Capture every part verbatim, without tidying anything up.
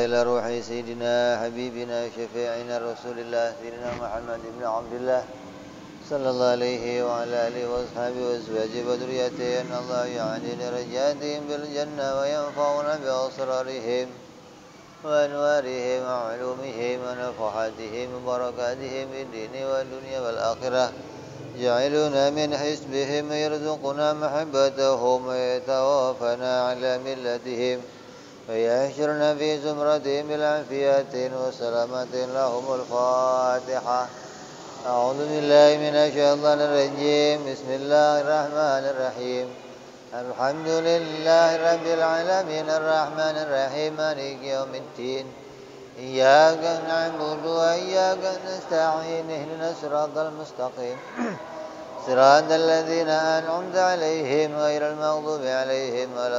إلى روح سيدنا حبيبنا شفيعنا رسول الله سيدنا محمد بن عبد الله صلى الله عليه وعلى آله وأصحابه وأزواجه وذريته أن الله يعلي درجاتهم بالجنة وينفعنا بأسرارهم وأنوارهم وعلومهم ونفحاتهم وبركاتهم في الدين والدنيا والآخرة جعلنا من حزبهم ويرزقنا محبتهم ويتوافنا على ملتهم ويحشرنا في زمرتهم بالعافية وسلامة لهم. الفاتحة. أعوذ بالله من الشيطان الرجيم. بسم الله الرحمن الرحيم. الحمد لله رب العالمين الرحمن الرحيم مالك يوم الدين إياك نعبد وإياك نستعين اهدنا الصراط المستقيم صراط الذين أنعمت عليهم غير المغضوب عليهم ولا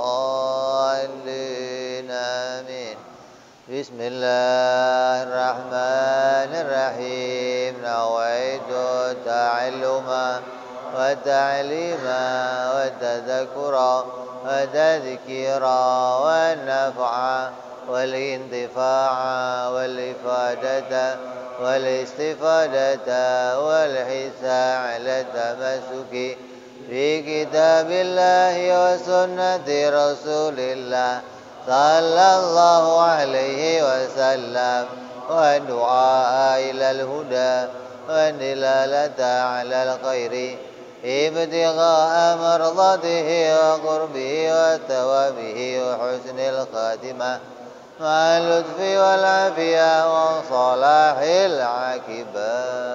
الضالين آمين. بسم الله الرحمن الرحيم. نويت تعلما وتعليما وتذكرا وتذكيرا والنفعا والانتفاع والإفادة والاستفادة والحثا على التمسك في كتاب الله وسنة رسول الله صلى الله عليه وسلم والدعاء إلى الهدى والدلالة على الخير ابتغاء مرضاته وقربه وثوابه وحسن الخاتمة مع اللطف والعافية وصلاح العاقبة.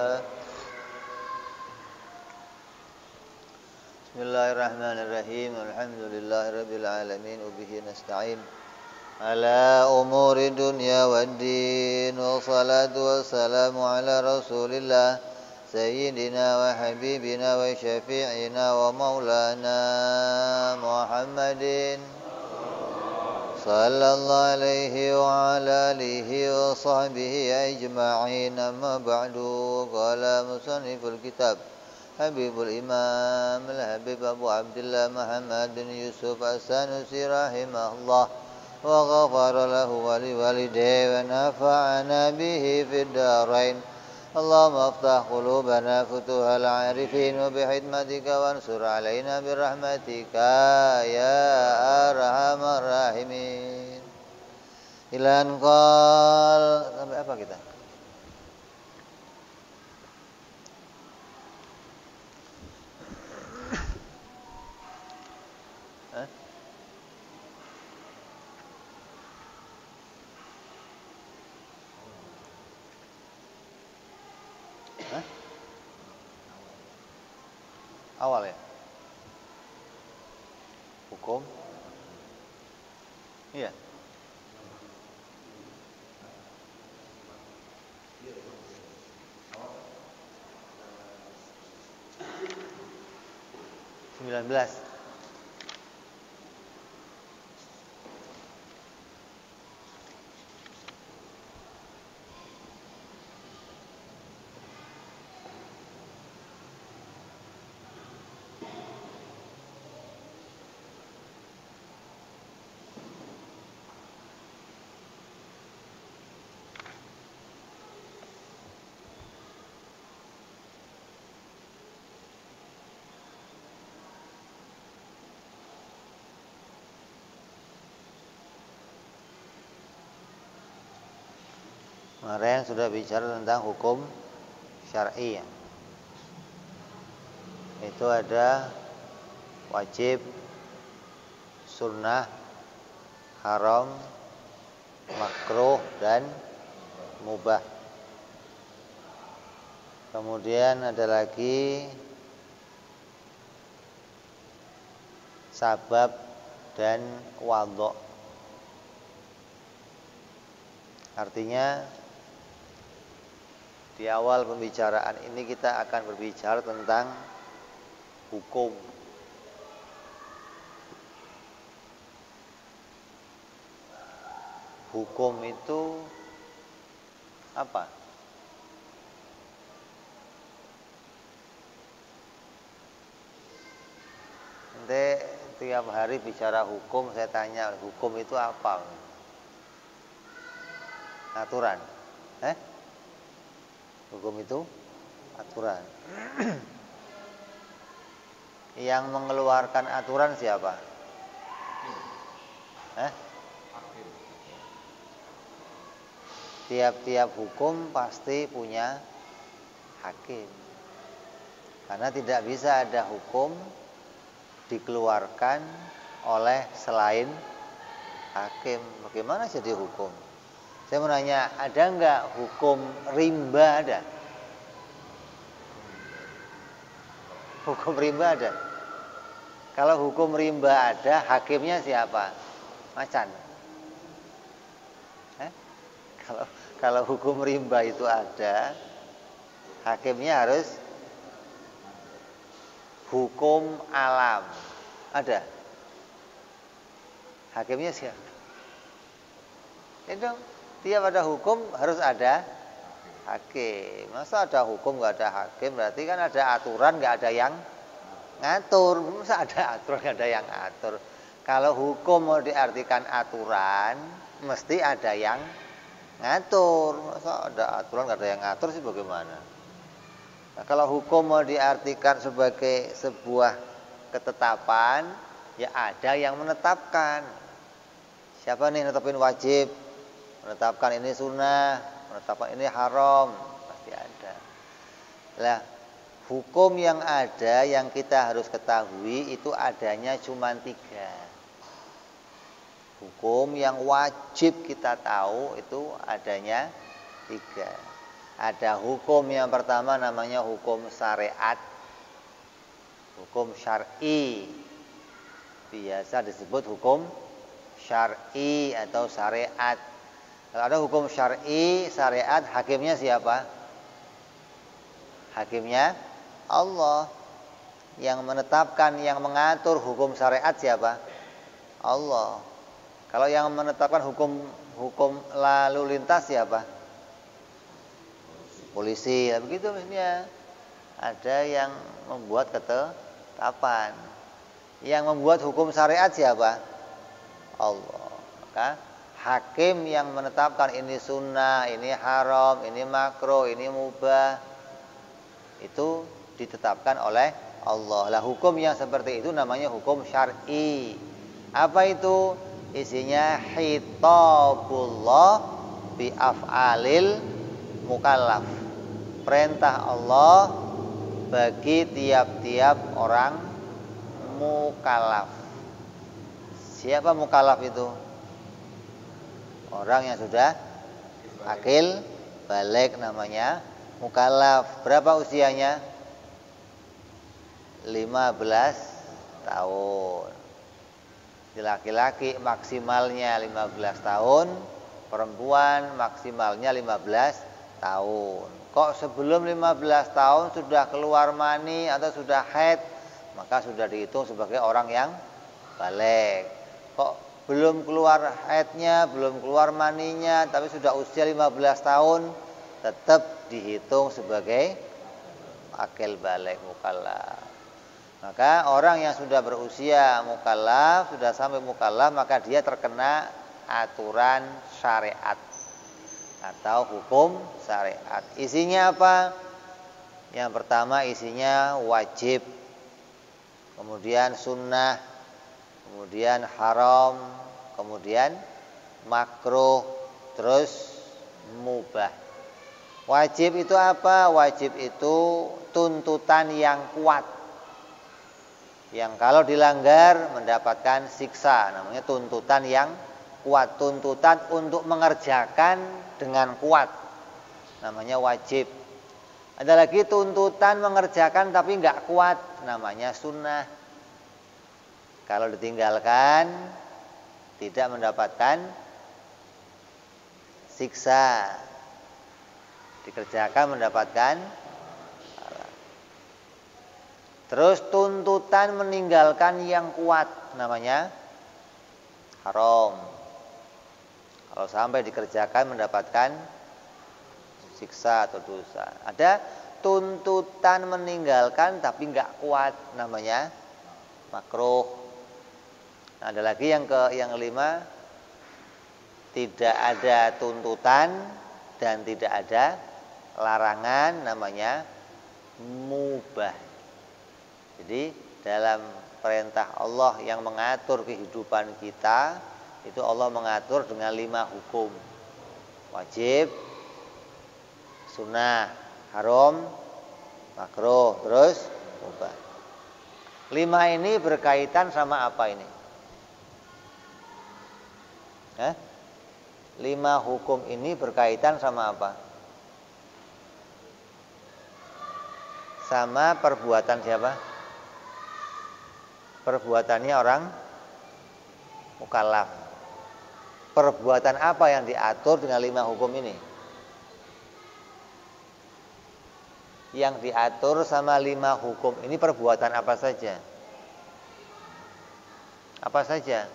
بسم الله الرحمن الرحيم. الحمد لله رب العالمين وبه نستعين على أمور الدنيا والدين والصلاة والسلام على رسول الله سيدنا وحبيبنا وشفيعنا ومولانا محمد صلى الله عليه وعلى آله وصحبه أجمعين. أما بعد. قال مصنف الكتاب حبيب الإمام الحبيب أبو عبد الله محمد بن يوسف السنوسي رحمه الله وغفر له ولوالديه ونفعنا به في الدارين. اللهم افتح قلوبنا فتوح العارفين وبحكمتك وانصر علينا برحمتك يا أرحم الراحمين. Ilan qal. Sampai apa kita? Hah? Hah? Awal ya? Hukum? Iya. sembilan belas. Kemarin sudah bicara tentang hukum syar'i ya. Itu ada wajib, sunnah, haram, makruh dan mubah. Kemudian ada lagi sabab dan wadho. Artinya di awal pembicaraan ini kita akan berbicara tentang hukum. Hukum itu apa? Nanti tiap hari bicara hukum, saya tanya hukum itu apa? aturan. Eh? Hukum itu aturan. Yang mengeluarkan aturan siapa? Eh? Tiap-tiap hukum pasti punya hakim. Karena tidak bisa ada hukum dikeluarkan oleh selain hakim. Bagaimana jadi hukum? Saya mau nanya, ada enggak hukum rimba ada? Hukum rimba ada? Kalau hukum rimba ada, hakimnya siapa? Macan. Eh? Kalau kalau hukum rimba itu ada, hakimnya harus hukum alam. Ada? Hakimnya siapa? Itu tiap ada hukum harus ada hakim. Masa ada hukum nggak ada hakim? Berarti kan ada aturan nggak ada yang ngatur. Masa ada aturan nggak ada yang ngatur? Kalau hukum mau diartikan aturan, mesti ada yang ngatur. Masa ada aturan nggak ada yang ngatur sih bagaimana? Nah, kalau hukum mau diartikan sebagai sebuah ketetapan, ya ada yang menetapkan. Siapa nih netapin wajib? Menetapkan ini sunnah, menetapkan ini haram, pasti ada. Lah, hukum yang ada yang kita harus ketahui itu adanya cuma tiga. Hukum yang wajib kita tahu itu adanya tiga. Ada hukum yang pertama namanya hukum syariat, hukum syar'i, biasa disebut hukum syar'i atau syariat. Kalau ada hukum syar'i, syariat, hakimnya siapa? Hakimnya Allah. Yang menetapkan, yang mengatur hukum syariat siapa? Allah. Kalau yang menetapkan hukum hukum lalu lintas siapa? Polisi. Ya, begitu misalnya. Ada yang membuat ketetapan. Yang membuat hukum syariat siapa? Allah. Maka hakim yang menetapkan ini sunnah, ini haram, ini makruh, ini mubah, itu ditetapkan oleh Allah. Lah hukum yang seperti itu namanya hukum syar'i. Apa itu? Isinya khitabullah bi af'alil mukallaf. Perintah Allah bagi tiap-tiap orang mukallaf. Siapa mukallaf itu? Orang yang sudah akil balik namanya mukallaf. Berapa usianya? lima belas tahun. Laki-laki maksimalnya lima belas tahun, perempuan maksimalnya lima belas tahun. Kok sebelum lima belas tahun sudah keluar mani atau sudah haid, maka sudah dihitung sebagai orang yang balik. Kok belum keluar haidnya, belum keluar maninya, tapi sudah usia lima belas tahun, tetap dihitung sebagai akil balik mukallaf. Maka orang yang sudah berusia mukallaf, sudah sampai mukallaf, maka dia terkena aturan syariat atau hukum syariat. Isinya apa? Yang pertama isinya wajib, kemudian sunnah, kemudian haram, kemudian makruh, terus mubah. Wajib itu apa? Wajib itu tuntutan yang kuat, yang kalau dilanggar mendapatkan siksa. Namanya tuntutan yang kuat, tuntutan untuk mengerjakan dengan kuat, namanya wajib. Ada lagi tuntutan mengerjakan tapi nggak kuat, namanya sunnah. Kalau ditinggalkan tidak mendapatkan siksa, dikerjakan mendapatkan. Terus tuntutan meninggalkan yang kuat namanya haram. Kalau sampai dikerjakan mendapatkan siksa atau dosa. Ada tuntutan meninggalkan tapi nggak kuat namanya makruh. Nah, ada lagi yang ke yang kelima, tidak ada tuntutan dan tidak ada larangan, namanya mubah. Jadi dalam perintah Allah yang mengatur kehidupan kita, itu Allah mengatur dengan lima hukum: wajib, sunnah, haram, makruh, terus mubah. Lima ini berkaitan sama apa ini? Hah? Lima hukum ini berkaitan sama apa? Sama perbuatan siapa? Perbuatannya orang mukallaf. Perbuatan apa yang diatur dengan lima hukum ini? Yang diatur sama lima hukum ini perbuatan apa saja? Apa saja?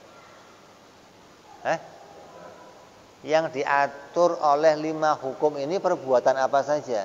Hah? Yang diatur oleh lima hukum ini perbuatan apa saja?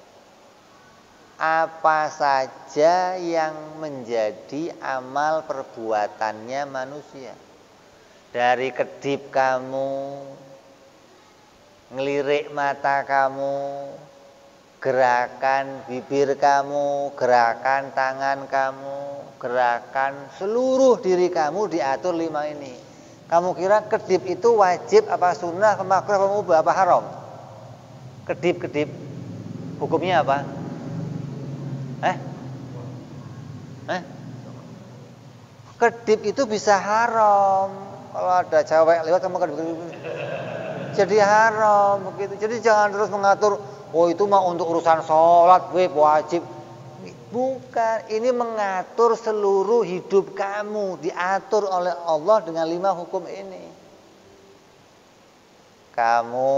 Apa saja yang menjadi amal perbuatannya manusia. Dari kedip kamu, ngelirik mata kamu, gerakan bibir kamu, gerakan tangan kamu, gerakan seluruh diri kamu diatur lima ini. Kamu kira kedip itu wajib apa sunnah, makruh apa mubah apa haram? Kedip-kedip hukumnya apa? Eh? Eh? Kedip itu bisa haram. Kalau ada cewek lewat kamu kedip-kedip jadi haram begitu. Jadi jangan terus mengatur, oh itu mah untuk urusan sholat, wajib. Bukan, ini mengatur seluruh hidup kamu, diatur oleh Allah dengan lima hukum ini. Kamu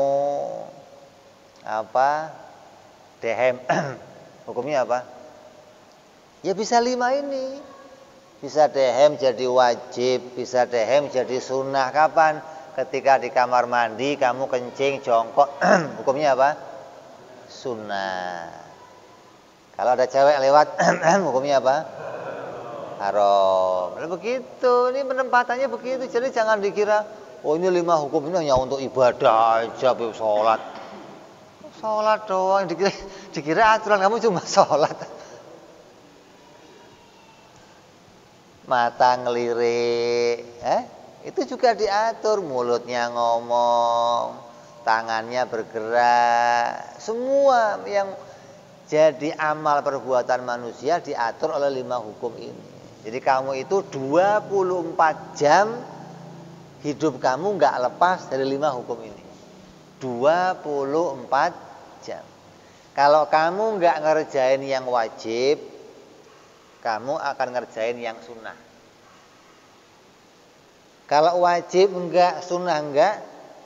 apa? Dehem. Hukumnya apa? Ya bisa lima ini. Bisa dehem jadi wajib, bisa dehem jadi sunnah. Kapan? Ketika di kamar mandi kamu kencing jongkok. Hukumnya apa? Sunnah. Kalau ada cewek lewat, hukumnya apa? Haram. Nah, begitu, ini penempatannya begitu. Jadi jangan dikira, oh ini lima hukum ini hanya untuk ibadah aja, sholat. Sholat doang, dikira, dikira aturan kamu cuma sholat. Mata ngelirik, eh? Itu juga diatur. Mulutnya ngomong, tangannya bergerak, semua yang jadi amal perbuatan manusia diatur oleh lima hukum ini. Jadi kamu itu dua puluh empat jam hidup kamu nggak lepas dari lima hukum ini. dua puluh empat jam. Kalau kamu nggak ngerjain yang wajib, kamu akan ngerjain yang sunnah. Kalau wajib enggak, sunnah enggak,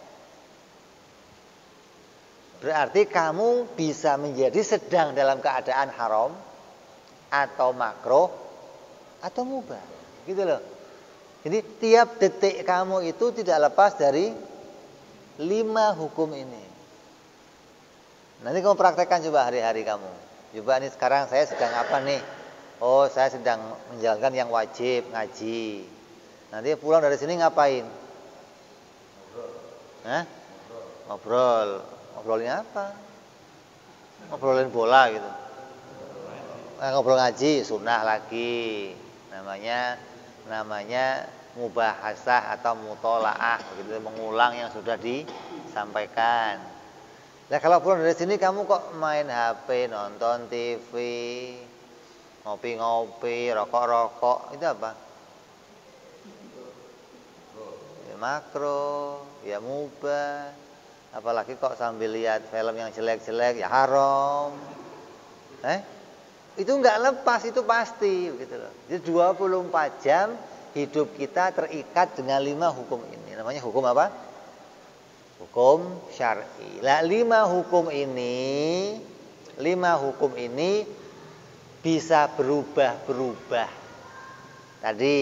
berarti kamu bisa menjadi sedang dalam keadaan haram atau makruh atau mubah. Gitu loh. Jadi tiap detik kamu itu tidak lepas dari lima hukum ini. Nanti kamu praktekkan coba hari-hari kamu. Coba nih sekarang saya sedang apa nih? Oh, saya sedang menjalankan yang wajib, ngaji. Nanti pulang dari sini ngapain? Hah? Ngobrol. Ngobrolnya apa? Ngobrolin bola gitu. Nah, ngobrol ngaji, sunnah lagi. Namanya namanya mubahasah atau mutolaah, begitu, mengulang yang sudah disampaikan. Nah, kalau pulang dari sini kamu kok main H P, nonton T V, ngopi-ngopi, rokok-rokok, itu apa? Ya makro, ya mubah. Apalagi kok sambil lihat film yang jelek-jelek, ya haram. Eh? Itu enggak lepas, itu pasti begitu loh. Jadi dua puluh empat jam hidup kita terikat dengan lima hukum ini. Namanya hukum apa? Hukum syar'i. Lah lima hukum ini, lima hukum ini bisa berubah-berubah. Tadi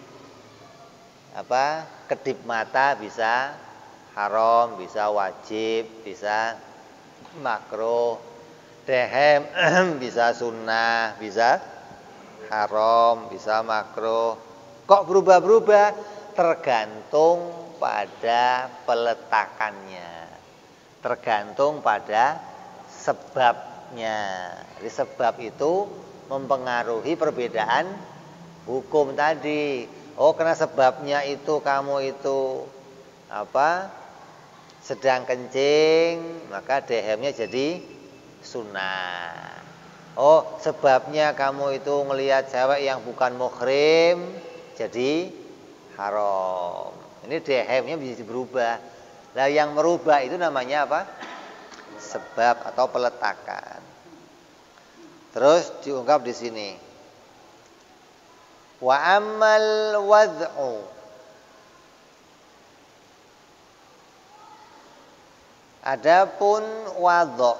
apa? Kedip mata bisa haram, bisa wajib, bisa makruh. Dehem bisa sunnah, bisa haram, bisa makruh. Kok berubah-berubah? tergantung pada peletakannya, tergantung pada sebabnya. Jadi sebab itu mempengaruhi perbedaan hukum tadi. Oh, karena sebabnya itu kamu itu apa? Sedang kencing, maka dehemnya jadi sunnah. Oh, sebabnya kamu itu ngelihat cewek yang bukan muhrim, jadi haram. Ini dehemnya bisa berubah. Nah, yang merubah itu namanya apa? Sebab atau peletakan. Terus diungkap di sini. Wa amal wad'u. Adapun wadhu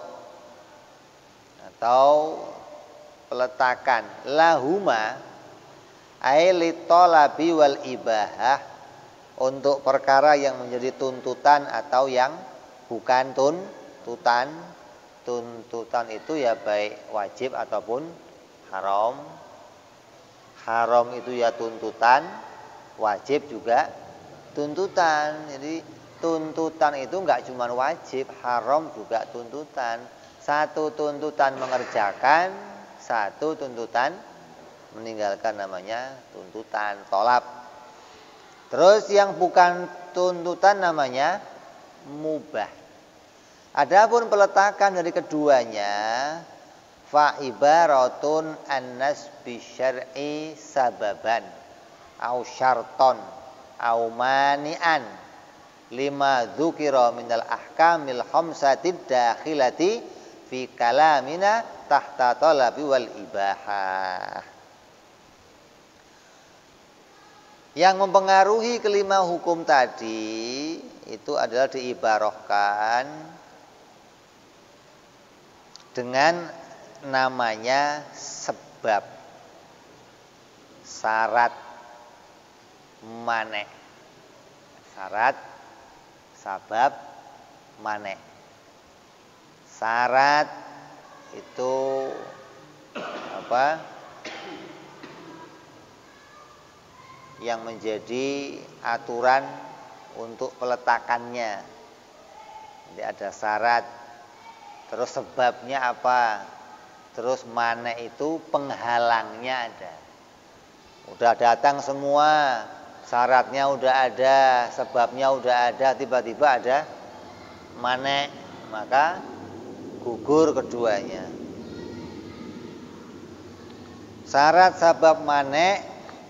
atau peletakan lahuma ai litolabi wal ibahah, untuk perkara yang menjadi tuntutan atau yang bukan tuntutan. Tuntutan itu ya baik wajib ataupun haram. Haram itu ya tuntutan, wajib juga tuntutan. Jadi tuntutan itu enggak cuma wajib, haram juga tuntutan. Satu tuntutan mengerjakan, satu tuntutan meninggalkan, namanya tuntutan tolab. Terus yang bukan tuntutan namanya mubah. Adapun peletakan dari keduanya, fa ibaratun annas bi syar'i sababan au syarton au mani'an lima dzukira minal ahkamil khamsatid dakhilati fi kalamina tahta talabi wal ibahah. Yang mempengaruhi kelima hukum tadi itu adalah diibarahkan dengan namanya sebab, syarat, mane. Syarat, sabab, mane. Syarat itu apa? Yang menjadi aturan untuk peletakannya. Jadi ada syarat, terus sebabnya apa, terus mana itu penghalangnya ada. Udah datang semua, syaratnya udah ada, sebabnya udah ada, tiba-tiba ada mana, maka gugur keduanya. Syarat, sabab, mana,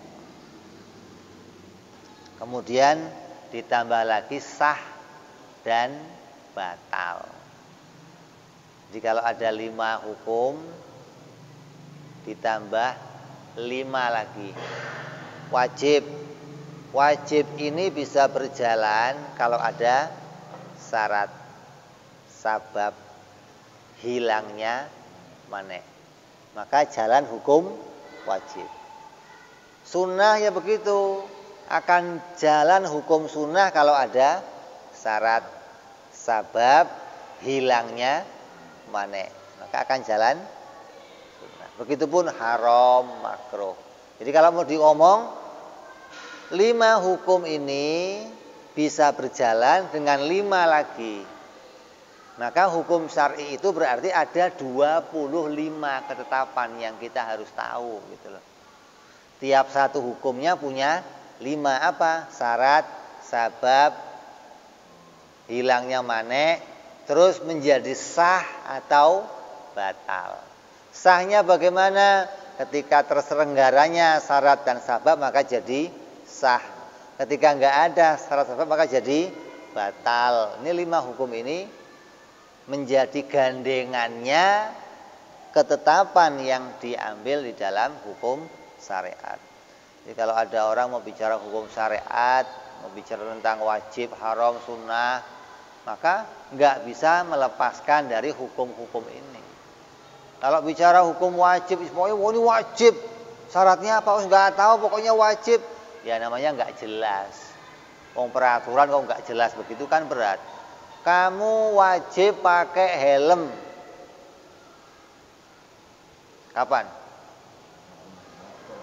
kemudian ditambah lagi sah dan batal. Jadi kalau ada lima hukum ditambah lima lagi. Wajib. Wajib ini bisa berjalan kalau ada syarat, sabab, hilangnya mane. Maka jalan hukum wajib. Sunnah ya begitu. Akan jalan hukum sunnah kalau ada syarat, sabab, hilangnya mane, maka akan jalan sunnah. Begitupun haram, makruh. Jadi kalau mau diomong, lima hukum ini bisa berjalan dengan lima lagi. Maka hukum syar'i itu berarti ada dua puluh lima ketetapan yang kita harus tahu gitu loh. Tiap satu hukumnya punya lima apa? Syarat, sabab, hilangnya mane, terus menjadi sah atau batal. Sahnya bagaimana? Ketika terselenggaranya syarat dan sabab maka jadi sah. Ketika enggak ada syarat sabab maka jadi batal. Ini lima hukum ini menjadi gandengannya ketetapan yang diambil di dalam hukum syariat. Jadi kalau ada orang mau bicara hukum syariat, mau bicara tentang wajib, haram, sunnah, maka nggak bisa melepaskan dari hukum-hukum ini. Kalau bicara hukum wajib, pokoknya oh, ini wajib, syaratnya apa? Oh, nggak tahu, pokoknya wajib. Ya namanya nggak jelas. Wong peraturan kok nggak jelas begitu kan berat. Kamu wajib pakai helm. Kapan?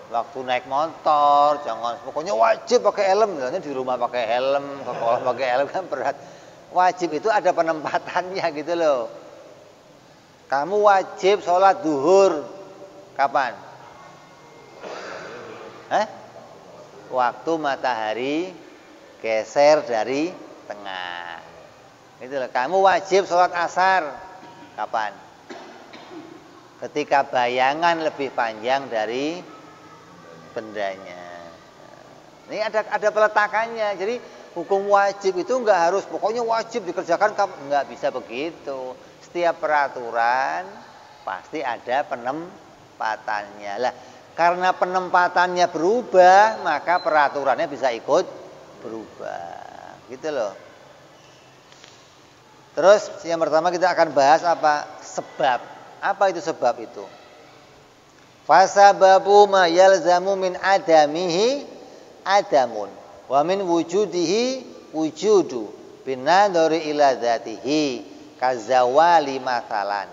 waktu naik motor, jangan pokoknya wajib pakai helm. Misalnya di rumah pakai helm, ke sekolah pakai helm kan berat. Wajib itu ada penempatannya gitu loh. Kamu wajib sholat duhur kapan? Hah? Waktu matahari geser dari tengah. Itu loh. Kamu wajib sholat asar kapan? Ketika bayangan lebih panjang dari bendanya. Ini ada ada peletakannya. Jadi hukum wajib itu enggak harus pokoknya wajib dikerjakan, enggak bisa begitu. Setiap peraturan pasti ada penempatannya. Lah, karena penempatannya berubah, maka peraturannya bisa ikut berubah. Gitu loh. Terus yang pertama kita akan bahas apa? Sebab. Apa itu sebab itu? Fasababu ma yalzamu min adamihi adamun wa min wujudihi wujudu binadhari ila dzatihi kazawali mathalan.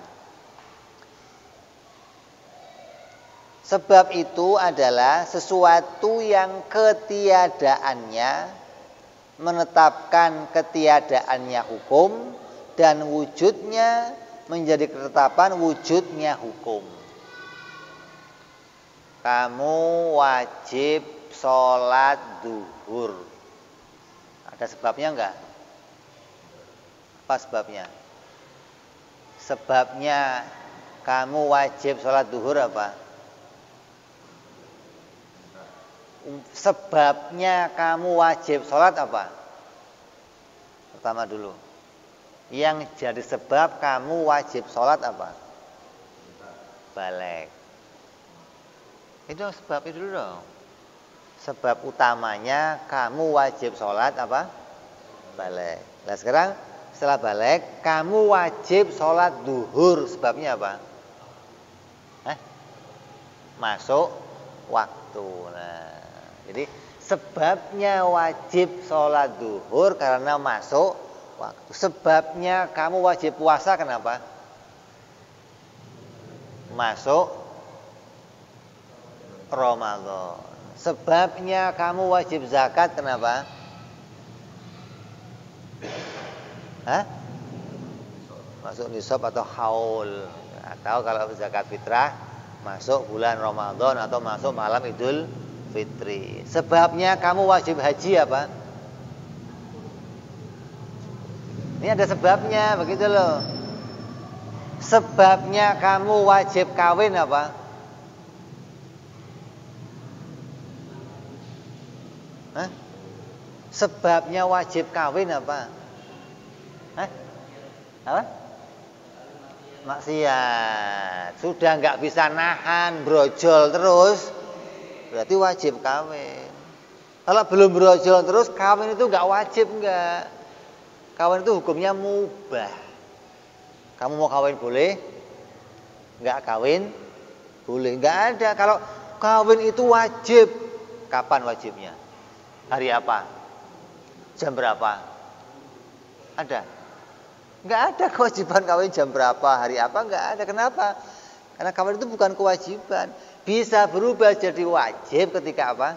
Sebab itu adalah sesuatu yang ketiadaannya menetapkan ketiadaannya hukum dan wujudnya menjadi ketetapan wujudnya hukum. Kamu wajib sholat duhur. Ada sebabnya enggak? Apa sebabnya? Sebabnya kamu wajib sholat duhur apa? Sebabnya kamu wajib sholat apa? Pertama dulu. Yang jadi sebab kamu wajib sholat apa? Balik. Itu sebab itu dulu dong. Sebab utamanya kamu wajib sholat apa? Balik. Nah sekarang setelah balik kamu wajib sholat duhur. Sebabnya apa? Hah? Masuk waktu. Nah, jadi sebabnya wajib sholat duhur karena masuk waktu. Sebabnya kamu wajib puasa kenapa? Masuk Ramadan. Sebabnya kamu wajib zakat kenapa? Hah? Masuk nisab atau haul. Atau kalau zakat fitrah masuk bulan Ramadan atau masuk malam Idul Fitri. Sebabnya kamu wajib haji apa? Ini ada sebabnya, begitu loh. Sebabnya kamu wajib kawin apa? Hah? Sebabnya wajib kawin apa? Hah? Apa? Maksiat. Sudah nggak bisa nahan, brojol terus, berarti wajib kawin. Kalau belum brojol terus, kawin itu nggak wajib nggak. Kawin itu hukumnya mubah. Kamu mau kawin boleh? Nggak kawin boleh. Nggak ada. Kalau kawin itu wajib, kapan wajibnya? Hari apa? Jam berapa? Ada? Nggak ada kewajiban kawin jam berapa, hari apa, nggak ada. Kenapa? Karena kawin itu bukan kewajiban. Bisa berubah jadi wajib ketika apa?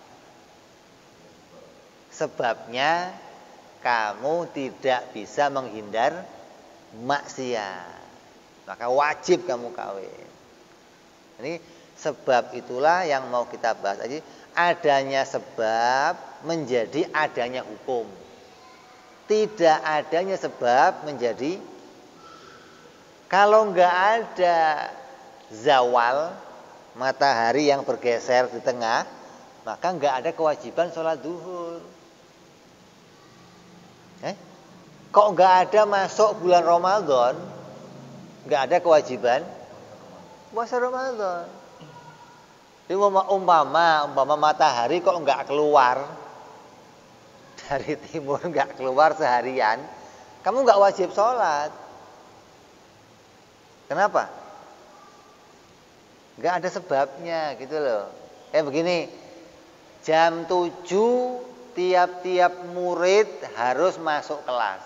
Sebabnya kamu tidak bisa menghindar maksiat. Maka wajib kamu kawin. Ini sebab itulah yang mau kita bahas. Jadi adanya sebab menjadi adanya hukum. Tidak adanya sebab menjadi, kalau nggak ada zawal matahari yang bergeser di tengah, maka nggak ada kewajiban sholat duhur. Eh? Kok nggak ada masuk bulan Ramadan, nggak ada kewajiban puasa Ramadan. Jadi umpama umpama matahari kok nggak keluar dari timur, nggak keluar seharian, kamu nggak wajib sholat. Kenapa? Nggak ada sebabnya gitu loh. Kayak begini, jam tujuh tiap-tiap murid harus masuk kelas,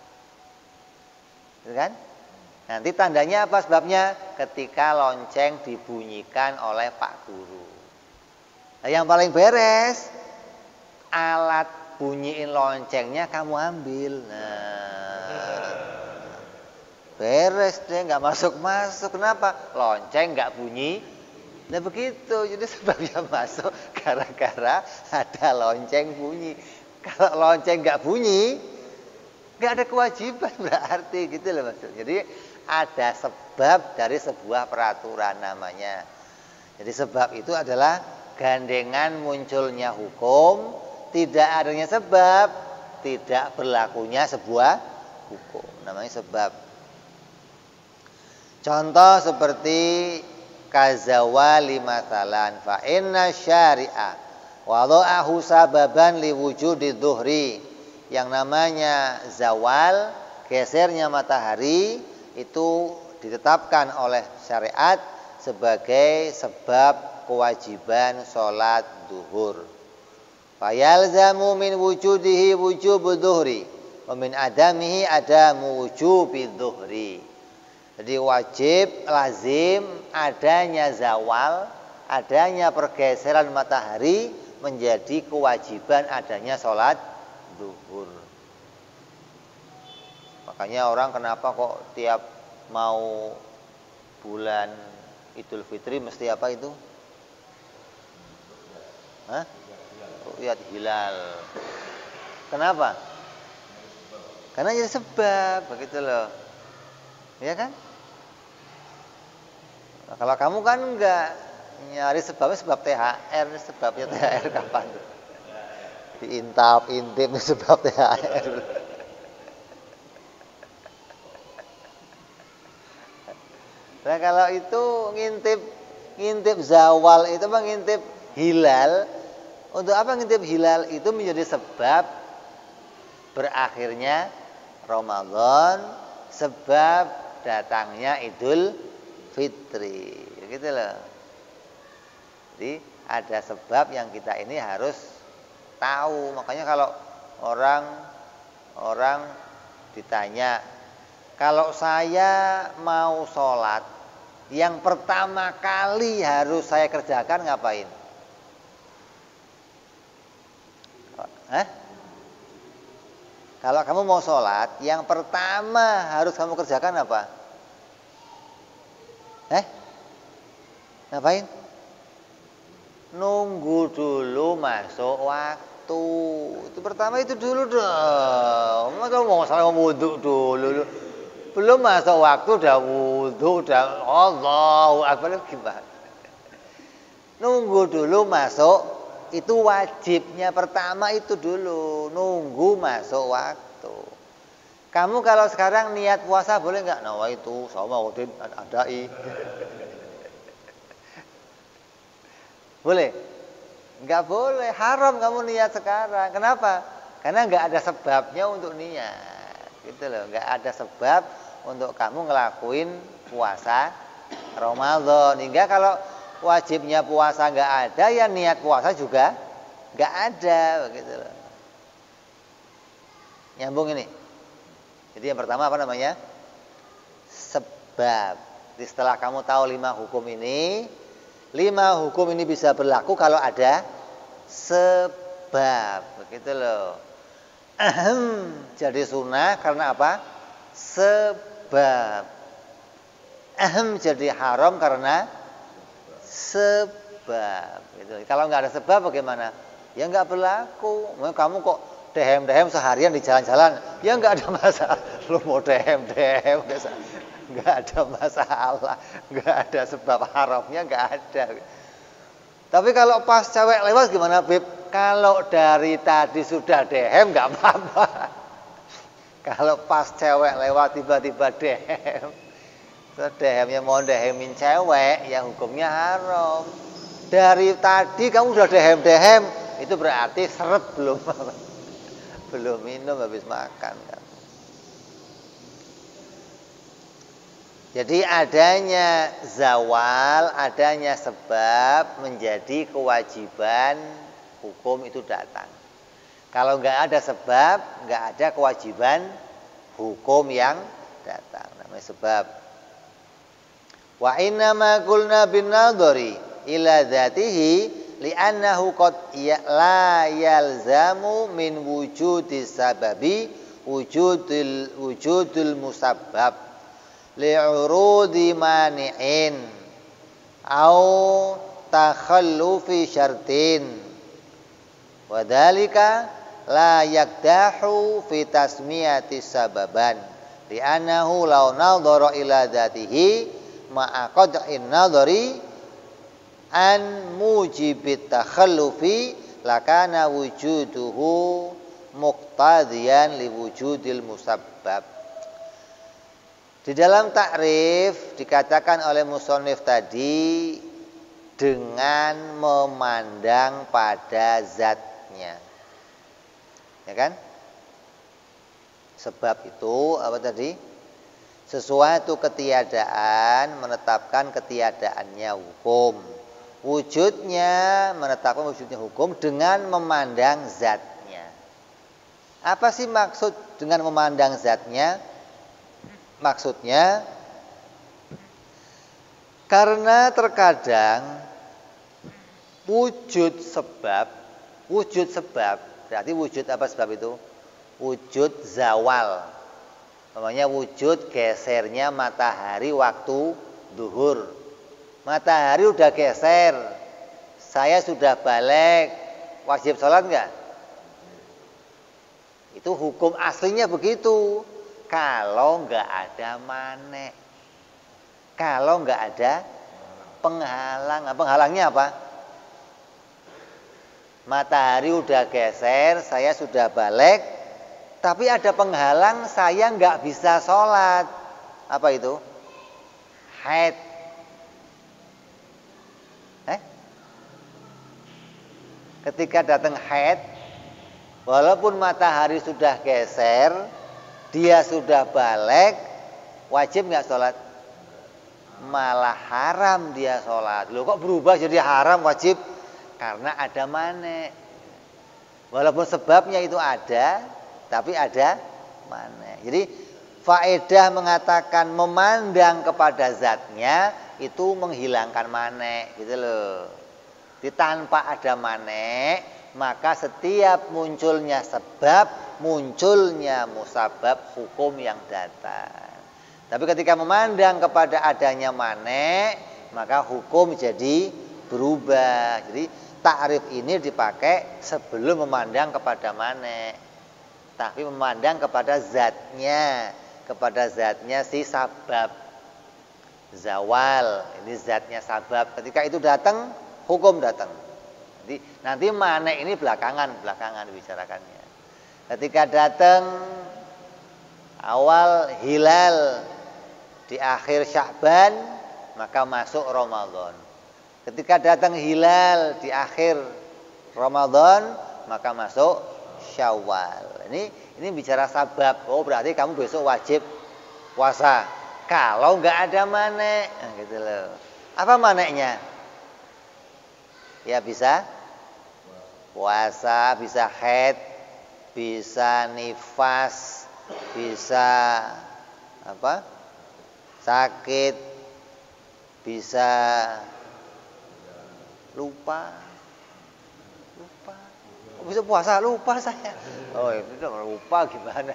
gitu kan? Nanti tandanya apa sebabnya? Ketika lonceng dibunyikan oleh Pak Guru. Nah, yang paling beres alat bunyiin loncengnya kamu ambil. Nah, beres deh, nggak masuk-masuk. Kenapa? Lonceng nggak bunyi. Nah begitu, jadi sebabnya masuk gara-gara ada lonceng bunyi. Kalau lonceng nggak bunyi, nggak ada kewajiban berarti gitu loh maksud. Jadi ada sebab dari sebuah peraturan namanya. Jadi sebab itu adalah gandengan munculnya hukum, tidak adanya sebab, tidak berlakunya sebuah hukum. Namanya sebab. Contoh seperti kazawali mathalan fa inna syari'a wada'ahu sababan liwujudi dhuhri. Yang namanya zawal, gesernya matahari, itu ditetapkan oleh syariat sebagai sebab kewajiban sholat duhur. Fayalzamu min wujudihi wujubu dhuhri wa min adamihi adamu wujubi dhuhri. Jadi wajib, lazim adanya zawal, adanya pergeseran matahari menjadi kewajiban adanya sholat duhur. Makanya orang kenapa kok tiap mau bulan Idul Fitri mesti apa itu? Hah? Ru'yat hilal. Kenapa? Karena jadi sebab, begitu loh. Ya kan? Nah, kalau kamu kan enggak nyari sebabnya sebab T H R, sebabnya T H R kapan tuh? Diintap, intip sebab T H R. Nah kalau itu ngintip ngintip zawal itu apa ngintip hilal? Untuk apa ngintip hilal? Itu menjadi sebab berakhirnya Ramadan, sebab datangnya Idul Fitri, gitu loh. Jadi ada sebab yang kita ini harus tahu. Makanya kalau orang orang ditanya, kalau saya mau sholat, yang pertama kali harus saya kerjakan ngapain? Hah? Kalau kamu mau sholat, yang pertama harus kamu kerjakan apa? Eh? Ngapain? Nunggu dulu masuk waktu. Itu pertama itu dulu dong. Masa mau sholat mau wudhu dulu. Belum masuk waktu udah wudhu, udah Allahu Akbar, gimana? Nunggu dulu masuk. Itu wajibnya pertama itu dulu, nunggu masuk waktu. Kamu kalau sekarang niat puasa boleh nggak? Nah itu sama Udin adai. Boleh? Nggak boleh, haram kamu niat sekarang. Kenapa? Karena nggak ada sebabnya untuk niat, gitu loh. Nggak ada sebab untuk kamu ngelakuin puasa Ramadan. Hingga kalau wajibnya puasa nggak ada, ya niat puasa juga nggak ada, begitu loh. Nyambung ini. Jadi yang pertama apa namanya? Sebab. Jadi setelah kamu tahu lima hukum ini, lima hukum ini bisa berlaku kalau ada sebab, begitu loh. Ahem, jadi sunnah karena apa? Sebab. Ahem, jadi haram karena sebab. Gitu. Kalau nggak ada sebab bagaimana? Ya nggak berlaku. Kamu kok dehem-dehem seharian di jalan-jalan, ya nggak ada masalah. Lu mau dehem-dehem, nggak ada masalah, nggak ada sebab haramnya, nggak ada. Tapi kalau pas cewek lewat gimana, Beb? Kalau dari tadi sudah dehem nggak apa-apa. Kalau pas cewek lewat tiba-tiba dehem, dehemnya mau dehemin cewek, ya hukumnya haram. Dari tadi kamu sudah dehem-dehem, itu berarti seret belum belum minum habis makan kan. Jadi adanya zawal, adanya sebab menjadi kewajiban hukum itu datang. Kalau nggak ada sebab, nggak ada kewajiban hukum yang datang. Namanya sebab. Wa inna ma qulna bin nadhari ila dzatihi li'annahu qad la yalzamu min wujudis sababi wujudul wujudul musabbab li'urudi mani'in au takhallufi syartin wa dzalika la yakdahu fi tasmiyati sababan li'annahu law nadhara ila dzatihi ma'a qad'in nadhari an mujibit takhallufi lakana wujuduhu muqtadiyan liwujudil musabbab. Di dalam takrif dikatakan oleh musannif tadi dengan memandang pada zatnya, ya kan? Sebab itu apa tadi? Sesuatu ketiadaan menetapkan ketiadaannya hukum. Wujudnya menetapkan wujudnya hukum dengan memandang zatnya. Apa sih maksud dengan memandang zatnya? Maksudnya karena terkadang wujud sebab, wujud sebab, berarti wujud apa sebab itu? Wujud zawal. Namanya wujud gesernya matahari waktu duhur. Matahari udah geser, saya sudah balik, wajib sholat enggak? Itu hukum aslinya begitu. Kalau enggak ada manek, kalau enggak ada penghalang. Penghalangnya apa? Matahari udah geser, saya sudah balik, tapi ada penghalang, saya enggak bisa sholat. Apa itu? Haid. Ketika datang haid, walaupun matahari sudah geser, dia sudah balik, wajib nggak sholat? Malah haram dia sholat. Loh kok berubah jadi haram wajib? Karena ada manek. Walaupun sebabnya itu ada, tapi ada manek. Jadi faedah mengatakan memandang kepada zatnya itu menghilangkan manek, gitu loh. Jadi tanpa ada manek, maka setiap munculnya sebab, munculnya musabab hukum yang datang. Tapi ketika memandang kepada adanya manek, maka hukum jadi berubah. Jadi takrif ini dipakai sebelum memandang kepada manek, tapi memandang kepada zatnya, kepada zatnya si sabab. Zawal, ini zatnya sabab. Ketika itu datang, hukum datang. Jadi nanti manek ini belakangan, belakangan dibicarakannya. Ketika datang awal hilal di akhir Sya'ban, maka masuk Ramadan. Ketika datang hilal di akhir Ramadan, maka masuk Syawal. Ini ini bicara sabab. Oh, berarti kamu besok wajib puasa. Kalau nggak ada manek, nah, gitu loh. Apa maneknya? Ya bisa puasa, bisa haid, bisa nifas, bisa apa? Sakit, bisa lupa. Lupa. Kok bisa puasa lupa saya? Oh, itu lupa gimana?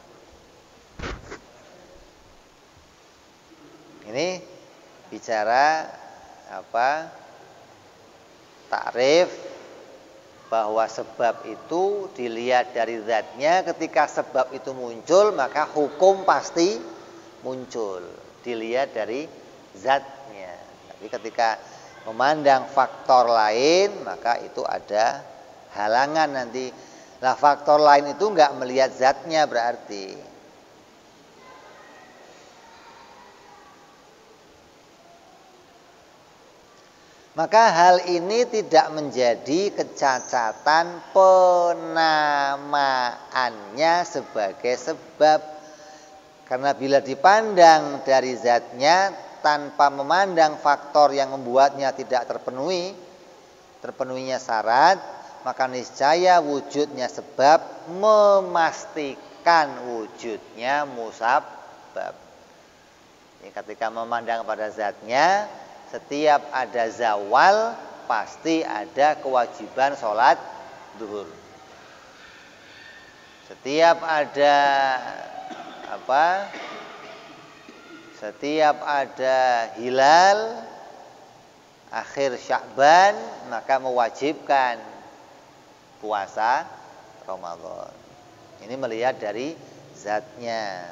Ini bicara apa? Takrif bahwa sebab itu dilihat dari zatnya. Ketika sebab itu muncul, maka hukum pasti muncul, dilihat dari zatnya. Tapi ketika memandang faktor lain, maka itu ada halangan nanti. Nah, faktor lain itu enggak melihat zatnya berarti. Maka hal ini tidak menjadi kecacatan penamaannya sebagai sebab. Karena bila dipandang dari zatnya tanpa memandang faktor yang membuatnya tidak terpenuhi, terpenuhinya syarat, maka niscaya wujudnya sebab memastikan wujudnya musabbab. Ketika memandang pada zatnya, setiap ada zawal pasti ada kewajiban sholat duhur. Setiap ada apa? Setiap ada hilal akhir Sya'ban maka mewajibkan puasa Ramadan. Ini melihat dari zatnya.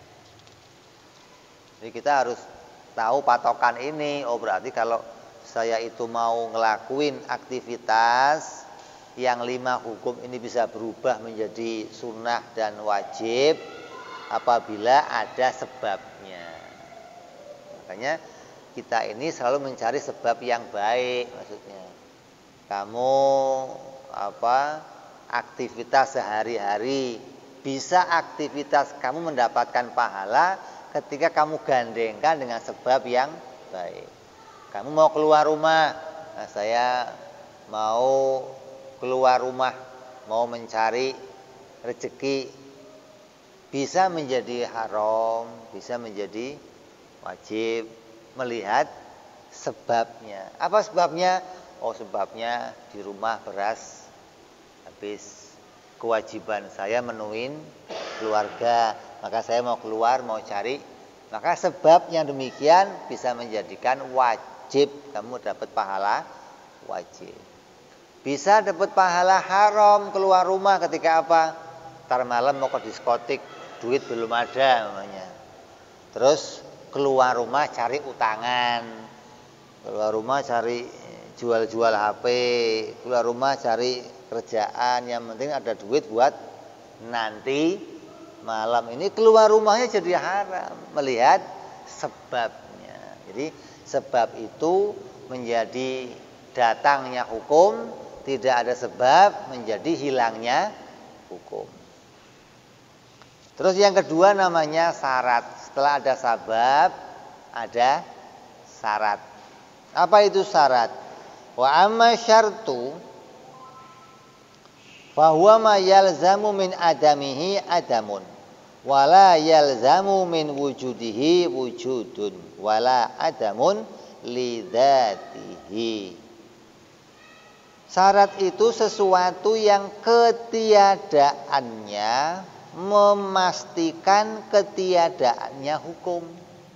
Jadi kita harus tahu patokan ini. Oh berarti kalau saya itu mau ngelakuin aktivitas yang lima hukum ini bisa berubah menjadi sunnah dan wajib apabila ada sebabnya. Makanya kita ini selalu mencari sebab yang baik, maksudnya. Kamu apa? Aktivitas sehari-hari, bisa aktivitas kamu mendapatkan pahala ketika kamu gandengkan dengan sebab yang baik. Kamu mau keluar rumah, nah saya mau keluar rumah, mau mencari rezeki, bisa menjadi haram, bisa menjadi wajib melihat sebabnya. Apa sebabnya? Oh sebabnya di rumah beras habis, kewajiban saya menuin keluarga, maka saya mau keluar, mau cari. Maka sebab yang demikian bisa menjadikan wajib kamu dapat pahala wajib. Bisa dapat pahala haram keluar rumah ketika apa? Ntar malam mau ke diskotik, duit belum ada namanya. Terus keluar rumah cari utangan, keluar rumah cari jual-jual H P, keluar rumah cari kerjaan, yang penting ada duit buat nanti malam ini keluar rumahnya jadi haram. Melihat sebabnya. Jadi sebab itu menjadi datangnya hukum, tidak ada sebab menjadi hilangnya hukum. Terus yang kedua namanya syarat. Setelah ada sabab, ada syarat. Apa itu syarat? Wa amma syartu fahuwa ma yalzamu min adamihi adamun wala yalzamu min wujudihi wujudun wala adamun lidzatihi. Syarat itu sesuatu yang ketiadaannya memastikan ketiadaannya hukum.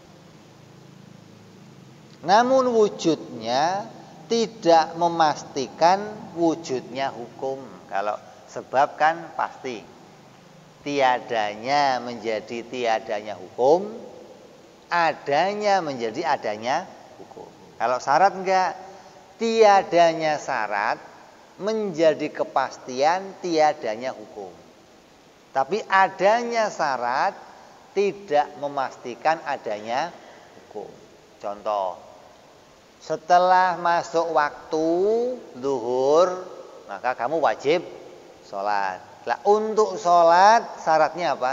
Namun wujudnya tidak memastikan wujudnya hukum. Kalau sebab kan pasti, tiadanya menjadi tiadanya hukum, adanya menjadi adanya hukum. Kalau syarat enggak, tiadanya syarat menjadi kepastian tiadanya hukum. Tapi adanya syarat tidak memastikan adanya hukum. Contoh, setelah masuk waktu zuhur, maka kamu wajib sholat. Nah, untuk sholat syaratnya apa?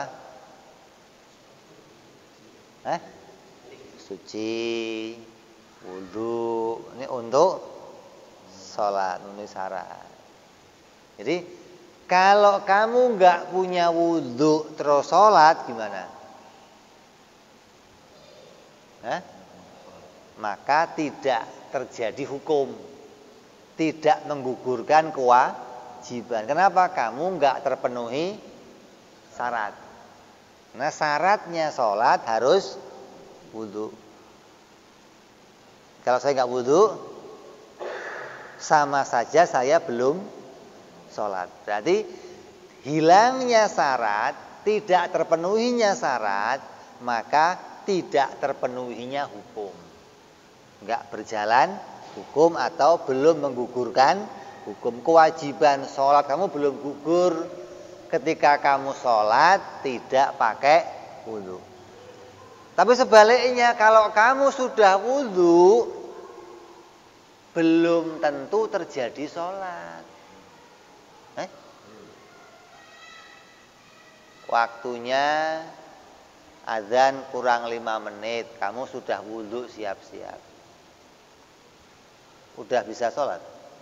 Eh? Suci, wudu. Ini untuk sholat, ini syarat. Jadi kalau kamu nggak punya wudu terus sholat gimana? Eh? Maka tidak terjadi hukum, tidak menggugurkan kewajiban. Kenapa? Kamu nggak terpenuhi syarat. Nah syaratnya sholat harus wudu. Kalau saya nggak wudu, sama saja saya belum sholat. Berarti hilangnya syarat, tidak terpenuhinya syarat, maka tidak terpenuhinya hukum. Enggak berjalan hukum atau belum menggugurkan hukum. Kewajiban sholat kamu belum gugur ketika kamu sholat tidak pakai wudu. Tapi sebaliknya kalau kamu sudah wudu belum tentu terjadi sholat. Eh? Waktunya azan kurang lima menit, kamu sudah wudu siap-siap. Udah bisa sholat.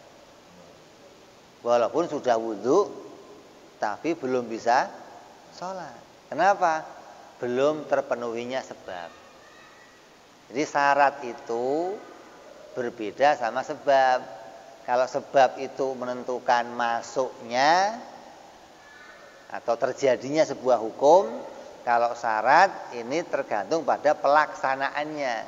Walaupun sudah wudu, tapi belum bisa sholat. Kenapa? Belum terpenuhinya sebab. Jadi syarat itu berbeda sama sebab. Kalau sebab itu menentukan masuknya atau terjadinya sebuah hukum, kalau syarat ini tergantung pada pelaksanaannya.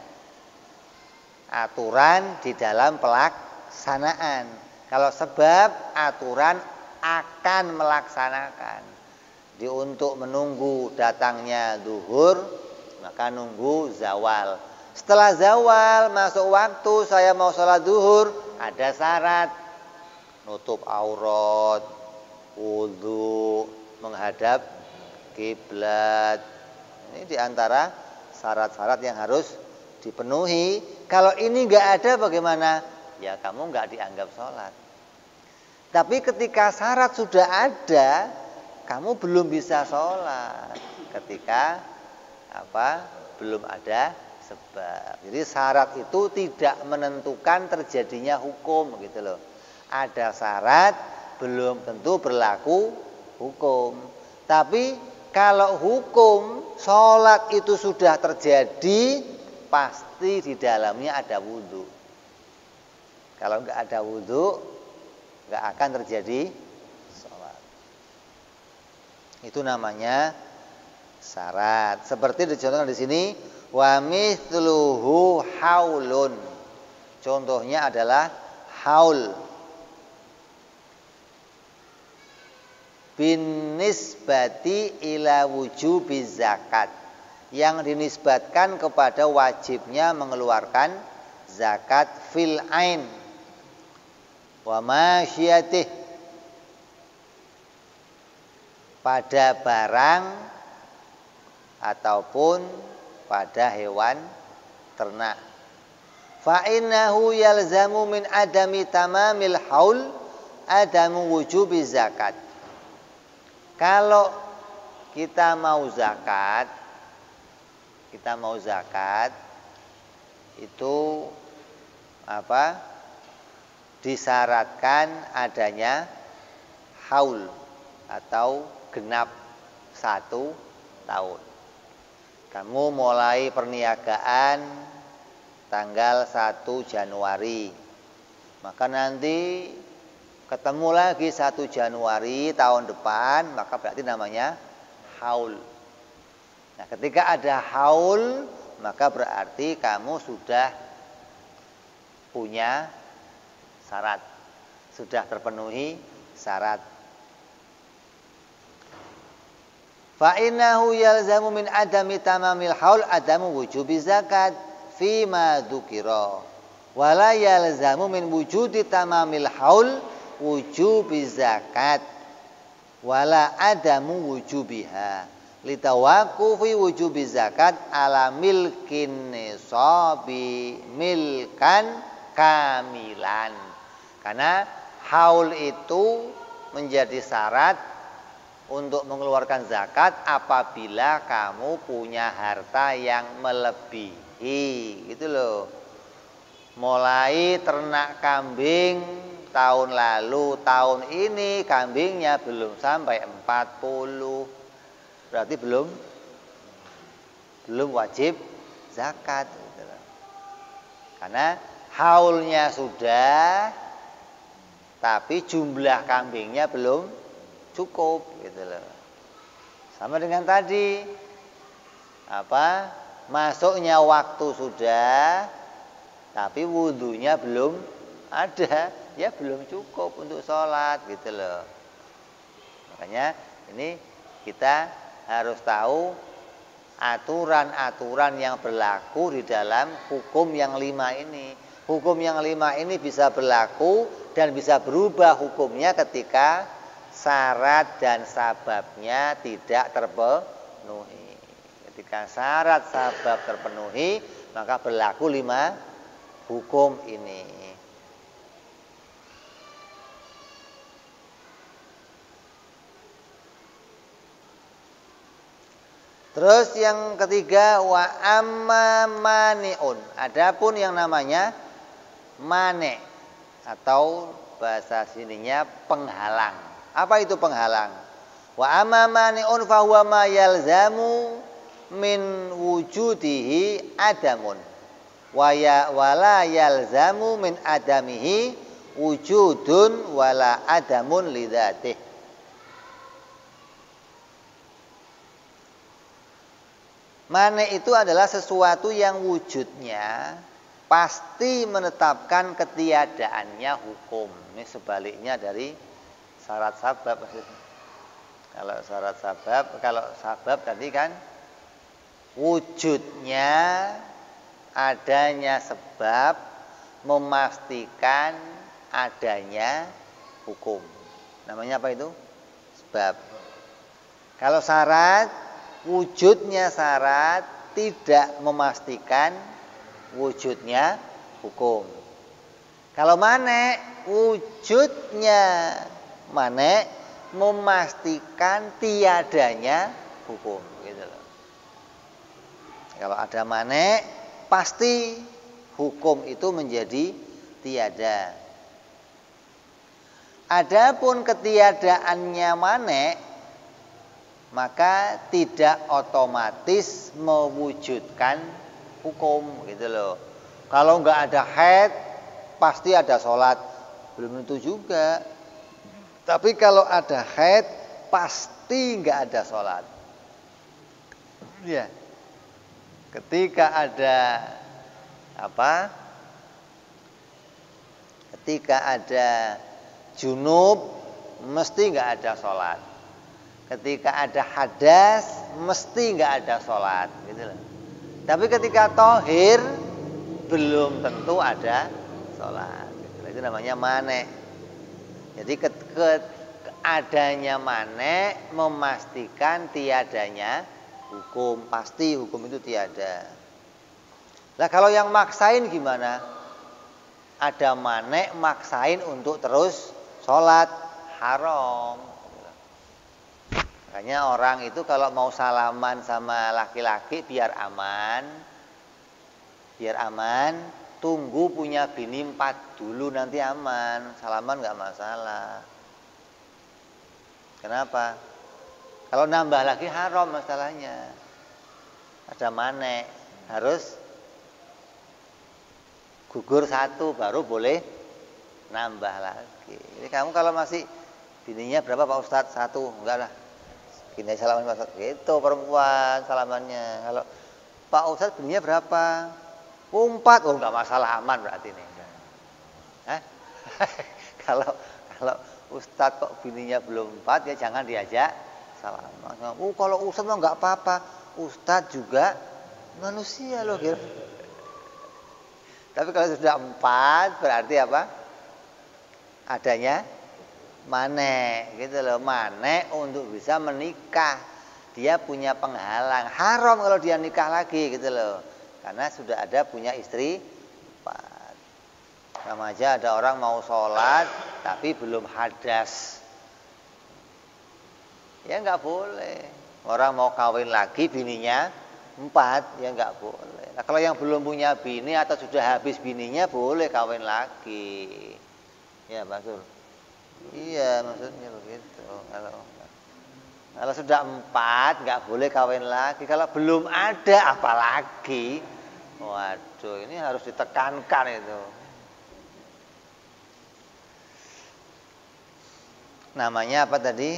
Aturan di dalam pelaksanaan. Kalau sebab, aturan akan melaksanakan. Di untuk menunggu datangnya zuhur, maka nunggu zawal. Setelah zawal masuk waktu saya mau sholat zuhur, ada syarat nutup aurat, wudu, menghadap kiblat. Ini diantara syarat-syarat yang harus dipenuhi. Kalau ini nggak ada bagaimana? Ya kamu nggak dianggap sholat. Tapi ketika syarat sudah ada, kamu belum bisa sholat. Ketika apa? Belum ada sebab. Jadi syarat itu tidak menentukan terjadinya hukum, gitu loh. Ada syarat belum tentu berlaku hukum. Tapi kalau hukum sholat itu sudah terjadi, pasti di dalamnya ada wudhu. Kalau nggak ada wudhu, nggak akan terjadi sholat. Itu namanya syarat. Seperti dicontohkan di sini, wa mithluhu haulun. Contohnya adalah haul. Bin nisbati ila wujubiz zakat, yang dinisbatkan kepada wajibnya mengeluarkan zakat fil ain wa masyiyatih, pada barang ataupun pada hewan ternak. Fa innahu yalzamu min adami tamamil haul adamu wujubi zakat. Kalau kita mau zakat, kita mau zakat itu apa? Disyaratkan adanya haul atau genap satu tahun. Kamu mulai perniagaan tanggal satu Januari, maka nanti ketemu lagi satu Januari tahun depan, maka berarti namanya haul. Nah, ketika ada haul, maka berarti kamu sudah punya syarat, sudah terpenuhi syarat. Fa innahu yalzamu min adami tamamil haul adamu wujubi zakat fi ma dzukira. Wala yalzamu min wujudi tamamil haul wujubi zakat. Wala adamu wujubiha. Litawaqufi wujubi zakat ala milkin nisabi milkan kamilan. Karena haul itu menjadi syarat untuk mengeluarkan zakat apabila kamu punya harta yang melebihi, gitu loh. Mulai ternak kambing tahun lalu, tahun ini kambingnya belum sampai empat puluh, berarti belum belum wajib zakat, gitu loh. Karena haulnya sudah, tapi jumlah kambingnya belum cukup, gitu loh. Sama dengan tadi, apa? Masuknya waktu sudah, tapi wudhunya belum ada, ya belum cukup untuk sholat, gitu loh. Makanya ini kita harus tahu aturan-aturan yang berlaku di dalam hukum yang lima ini. Hukum yang lima ini bisa berlaku dan bisa berubah hukumnya ketika syarat dan sababnya tidak terpenuhi. Ketika syarat sabab terpenuhi, maka berlaku lima hukum ini. Terus yang ketiga, wa amma mani'un. Adapun yang namanya mane atau bahasa sininya penghalang. Apa itu penghalang? Wa amma mani'un fa huwa ma yalzamu min wujudihi adamun wa ya wala yalzamu min adamihi wujudun wala adamun lidzatih. Mane itu adalah sesuatu yang wujudnya pasti menetapkan ketiadaannya hukum. Ini sebaliknya dari syarat sabab. Kalau syarat sabab, kalau sabab tadi kan wujudnya adanya sebab memastikan adanya hukum. Namanya apa itu? Sebab. Kalau syarat, wujudnya syarat tidak memastikan wujudnya hukum. Kalau mane, wujudnya mane memastikan tiadanya hukum, gitu loh. Kalau ada mane, pasti hukum itu menjadi tiada. Adapun ketiadaannya mane, maka tidak otomatis mewujudkan hukum, gitu loh. Kalau nggak ada haid, pasti ada sholat, belum tentu juga. Tapi kalau ada haid, pasti nggak ada sholat. Ya. Ketika ada apa? Ketika ada junub, mesti nggak ada sholat. Ketika ada hadas, mesti nggak ada sholat, gitu loh. Tapi ketika tohir, belum tentu ada sholat. Itu namanya mane. Jadi ke, ke, adanya mane memastikan tiadanya hukum. Pasti hukum itu tiada. Nah kalau yang maksain gimana? Ada mane maksain untuk terus sholat, haram. Makanya orang itu kalau mau salaman sama laki-laki biar aman, biar aman, tunggu punya bini empat dulu, nanti aman, salaman nggak masalah. Kenapa? Kalau nambah lagi haram masalahnya. Ada mane, harus gugur satu baru boleh nambah lagi. Jadi kamu kalau masih bininya berapa Pak Ustadz? Satu, enggak lah. Gini salaman Pak Ustadz. Gitu perempuan salamannya. Kalau Pak Ustadz bininya berapa? Empat, oh enggak masalah, aman berarti nih. Hah? kalau kalau Ustadz kok bininya belum empat, ya jangan diajak salaman. Oh kalau Ustadz mah enggak apa-apa. Ustadz juga manusia loh, gitu. Tapi kalau sudah empat berarti apa? Adanya mane, gitu loh. Mane untuk bisa menikah, dia punya penghalang. Haram kalau dia nikah lagi, gitu loh. Karena sudah ada punya istri empat. Sama aja ada orang mau sholat tapi belum hadas, ya nggak boleh. Orang mau kawin lagi bininya empat, ya nggak boleh. Nah, kalau yang belum punya bini atau sudah habis bininya boleh kawin lagi. Ya maksud, iya maksudnya begitu. Kalau kalau sudah empat nggak boleh kawin lagi. Kalau belum ada apalagi, waduh ini harus ditekankan itu. Namanya apa tadi?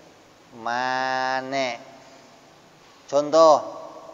Mane. Contoh,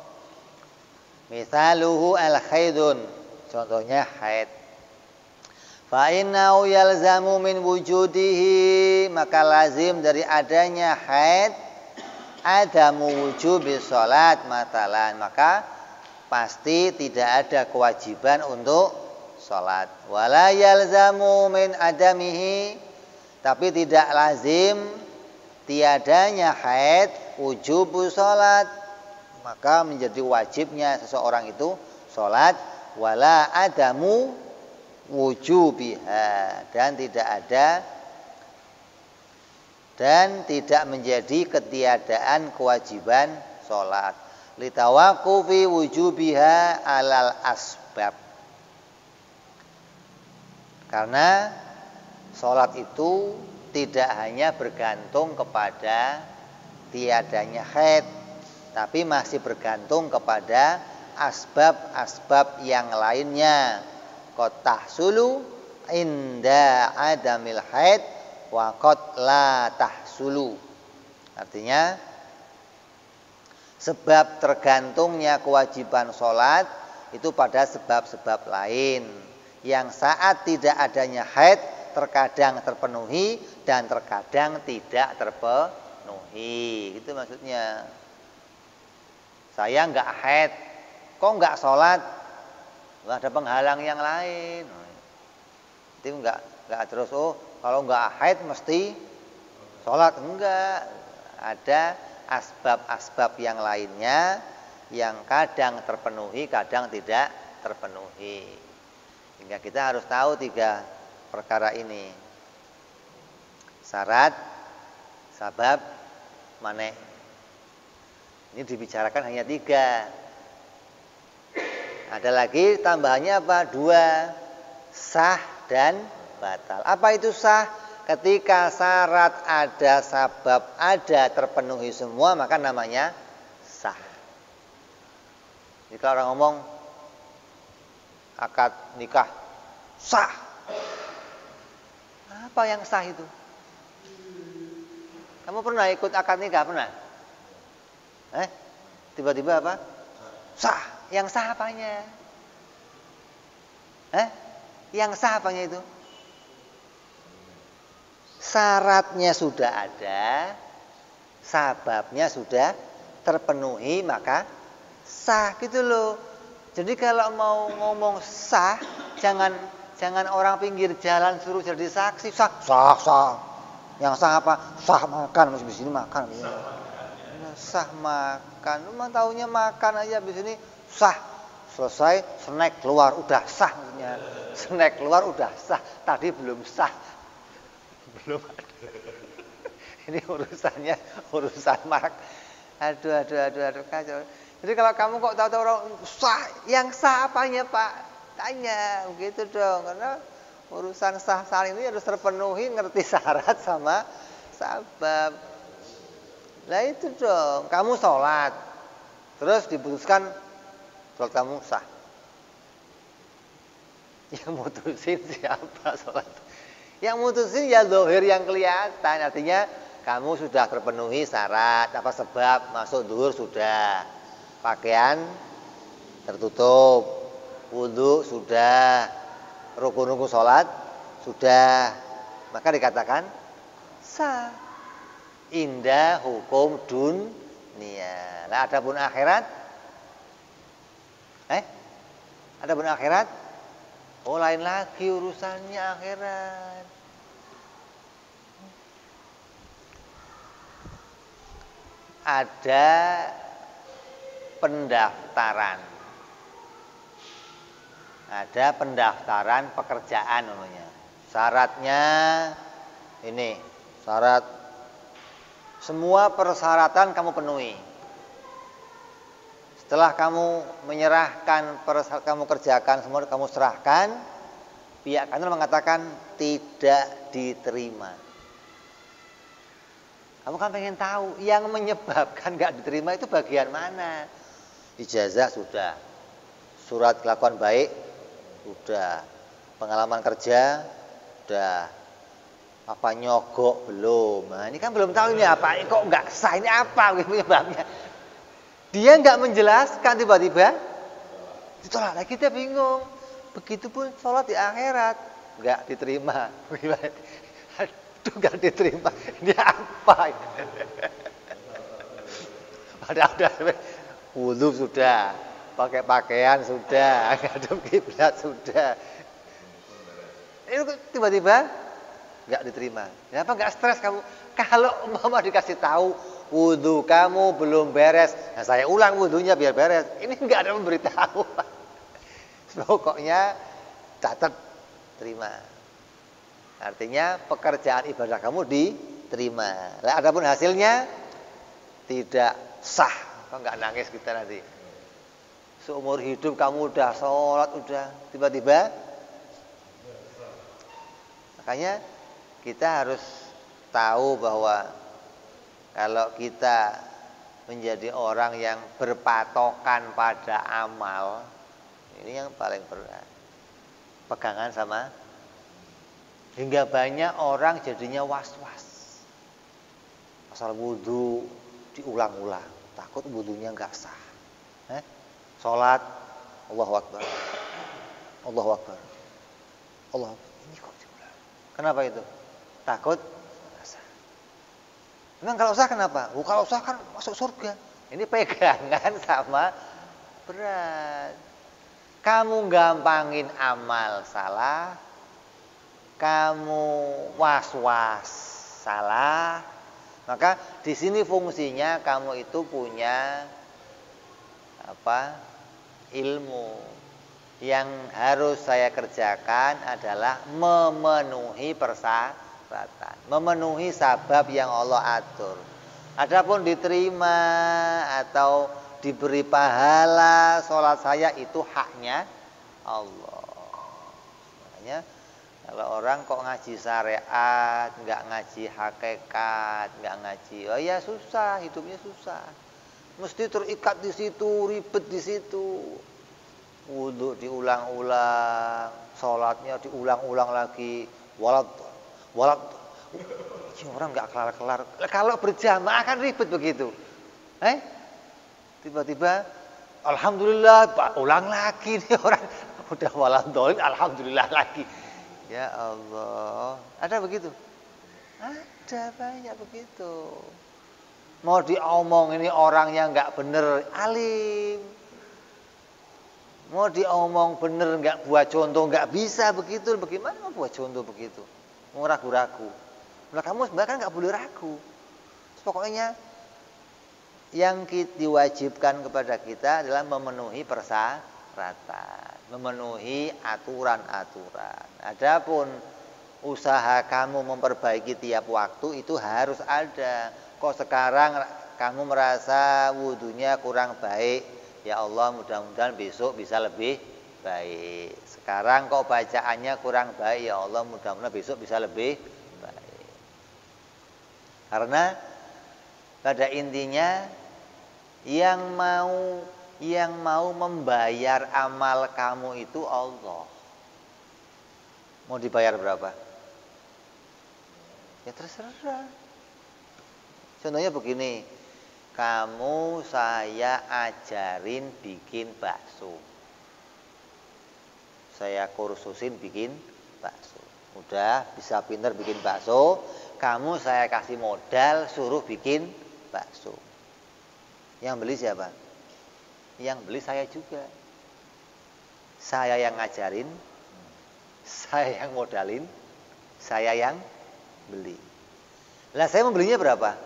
misaluhu al-haidun. Contohnya haid. Fa innahu yalzamu min wujudihi, maka lazim dari adanya haid adamu wujubi sholat matalan, maka pasti tidak ada kewajiban untuk sholat. Wala yalzamu min adamihi, tapi tidak lazim tiadanya haid wujubu sholat, maka menjadi wajibnya seseorang itu sholat. Wala adamu wujubiha, dan tidak ada dan tidak menjadi ketiadaan kewajiban sholat. Litawaqufi wujubiha alal asbab, karena sholat itu tidak hanya bergantung kepada tiadanya haid, tapi masih bergantung kepada asbab-asbab yang lainnya. Qad tahsulu inda adamil haid wa qad la tahsulu. Artinya sebab tergantungnya kewajiban sholat itu pada sebab-sebab lain yang saat tidak adanya haid terkadang terpenuhi dan terkadang tidak terpenuhi. Itu maksudnya. Saya nggak haid, kok nggak sholat? Nggak ada penghalang yang lain. Itu nggak nggak terus oh kalau nggak haid mesti sholat, enggak. Ada asbab-asbab yang lainnya yang kadang terpenuhi, kadang tidak terpenuhi. Sehingga kita harus tahu tiga perkara ini. Syarat, sabab, mane. Ini dibicarakan hanya tiga. Ada lagi tambahannya apa? Dua, sah dan batal. Apa itu sah? Ketika syarat ada, sabab ada, terpenuhi semua, maka namanya sah. Jika orang ngomong akad nikah sah, apa yang sah itu? Kamu pernah ikut akad nikah? Pernah? Eh, tiba-tiba apa? Sah. Yang sah apanya? Eh, yang sah apanya itu? Syaratnya sudah ada, sababnya sudah terpenuhi, maka sah gitu loh. Jadi kalau mau ngomong sah, jangan jangan orang pinggir jalan suruh jadi saksi. Sah, sah, sah. Yang sah apa? Sah makan, di sini makan. Sah makan, lu mah taunya makan aja, di sini sah. Selesai, snack keluar, udah sah maksudnya. Snack keluar, udah sah. Tadi belum sah. Belum ada. Ini urusannya urusan mak. Aduh, aduh, aduh, aduh, kacau. Jadi kalau kamu kok tahu-tahu orang sah, yang sah apanya Pak? Tanya, begitu dong. Karena urusan sah-sah ini harus terpenuhi, ngerti syarat sama sabab. Lah itu dong. Kamu sholat, terus diputuskan sholat kamu sah. Yang mutusin siapa sholat? Yang mutusin ya zahir yang kelihatan. Artinya kamu sudah terpenuhi syarat. Apa sebab masuk zuhur sudah, pakaian tertutup, wudu sudah, rukun-rukun sholat sudah, maka dikatakan sah. Indah hukum dunia. Lah adapun akhirat, eh, adapun akhirat, oh lain lagi urusannya akhirat. Ada pendaftaran. Ada pendaftaran pekerjaan namanya. Syaratnya ini, syarat semua persyaratan kamu penuhi. Setelah kamu menyerahkan, kamu kerjakan semua, kamu serahkan, pihak kantor mengatakan tidak diterima. Kamu kan pengen tahu yang menyebabkan nggak diterima itu bagian mana? Ijazah sudah, surat kelakuan baik sudah, pengalaman kerja sudah, apa nyogok belum? Nah, ini kan belum tahu ini apa, kok nggak sah, ini apa penyebabnya? Dia nggak menjelaskan, tiba-tiba ditolak lagi, kita bingung. Begitupun sholat di akhirat nggak diterima. Aduh, nggak diterima. Ini apa? Padahal udah wudu sudah, pakai pakaian sudah, ngadep kiblat sudah. Itu tiba-tiba nggak diterima. Kenapa nggak stres kamu? Kalau mama dikasih tahu wudu kamu belum beres, nah saya ulang wudunya biar beres. Ini nggak ada memberitahu. Pokoknya catat, terima. Artinya pekerjaan ibadah kamu diterima. Nah, adapun hasilnya tidak sah. Kok nggak nangis kita nanti? Seumur hidup kamu udah sholat, udah tiba-tiba. Makanya kita harus tahu bahwa kalau kita menjadi orang yang berpatokan pada amal, ini yang paling berat. Pegangan sama Hingga banyak orang jadinya was-was. Asal wudhu diulang-ulang, takut wudhunya nggak sah. Eh? Sholat, Allahu Akbar, Allahu Akbar, Allah Akbar. Ini kok diulang? Kenapa itu? Takut nggak sah. Memang kalau sah kenapa? Oh, kalau sah kan masuk surga. Ini pegangan sama berat. Kamu gampangin amal salah, kamu was-was salah, maka di sini fungsinya kamu itu punya apa? Ilmu. Yang harus saya kerjakan adalah memenuhi persyaratan, memenuhi sabab yang Allah atur. Adapun diterima atau diberi pahala sholat saya itu haknya Allah. Makanya kalau orang kok ngaji syariat, nggak ngaji hakikat, nggak ngaji, oh ya susah, hidupnya susah. Mesti terikat di situ, ribet di situ. Wudhu diulang-ulang, sholatnya diulang-ulang lagi, walat, walat. Orang nggak kelar-kelar. Kalau berjamaah kan ribet begitu. Eh? Tiba-tiba, alhamdulillah, ulang lagi nih orang udah walat dolin, alhamdulillah lagi. Ya Allah, ada begitu? Ada banyak begitu. Mau diomong ini orang yang nggak bener alim, mau diomong bener nggak buat contoh nggak bisa begitu. Bagaimana mau buat contoh begitu? Mau ragu-ragu. Nah kamu sebenarnya kan nggak boleh ragu. Pokoknya yang diwajibkan kepada kita adalah memenuhi persyaratan, memenuhi aturan-aturan. Adapun usaha kamu memperbaiki tiap waktu itu harus ada. Kok sekarang kamu merasa wudhunya kurang baik, ya Allah mudah-mudahan besok bisa lebih baik. Sekarang kok bacaannya kurang baik, ya Allah mudah-mudahan besok bisa lebih baik. Karena pada intinya yang mau yang mau membayar amal kamu itu Allah. Mau dibayar berapa? Ya terserah. Contohnya begini, kamu saya ajarin bikin bakso. Saya kursusin bikin bakso. Udah bisa pinter bikin bakso, kamu saya kasih modal suruh bikin bakso. Yang beli siapa? Yang beli saya juga. Saya yang ngajarin, saya yang modalin, saya yang beli. Lah saya membelinya berapa?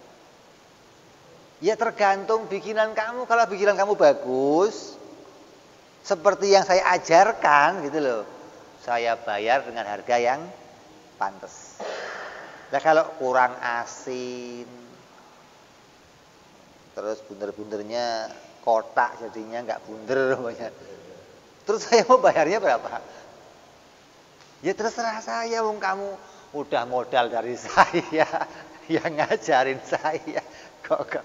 Ya tergantung bikinan kamu. Kalau bikinan kamu bagus, seperti yang saya ajarkan gitu loh, saya bayar dengan harga yang pantas. Nah kalau kurang asin, terus bunder-bundernya kotak jadinya nggak bunder, terus saya mau bayarnya berapa? Ya terserah saya, wong kamu udah modal dari saya, yang ngajarin saya, kok, kok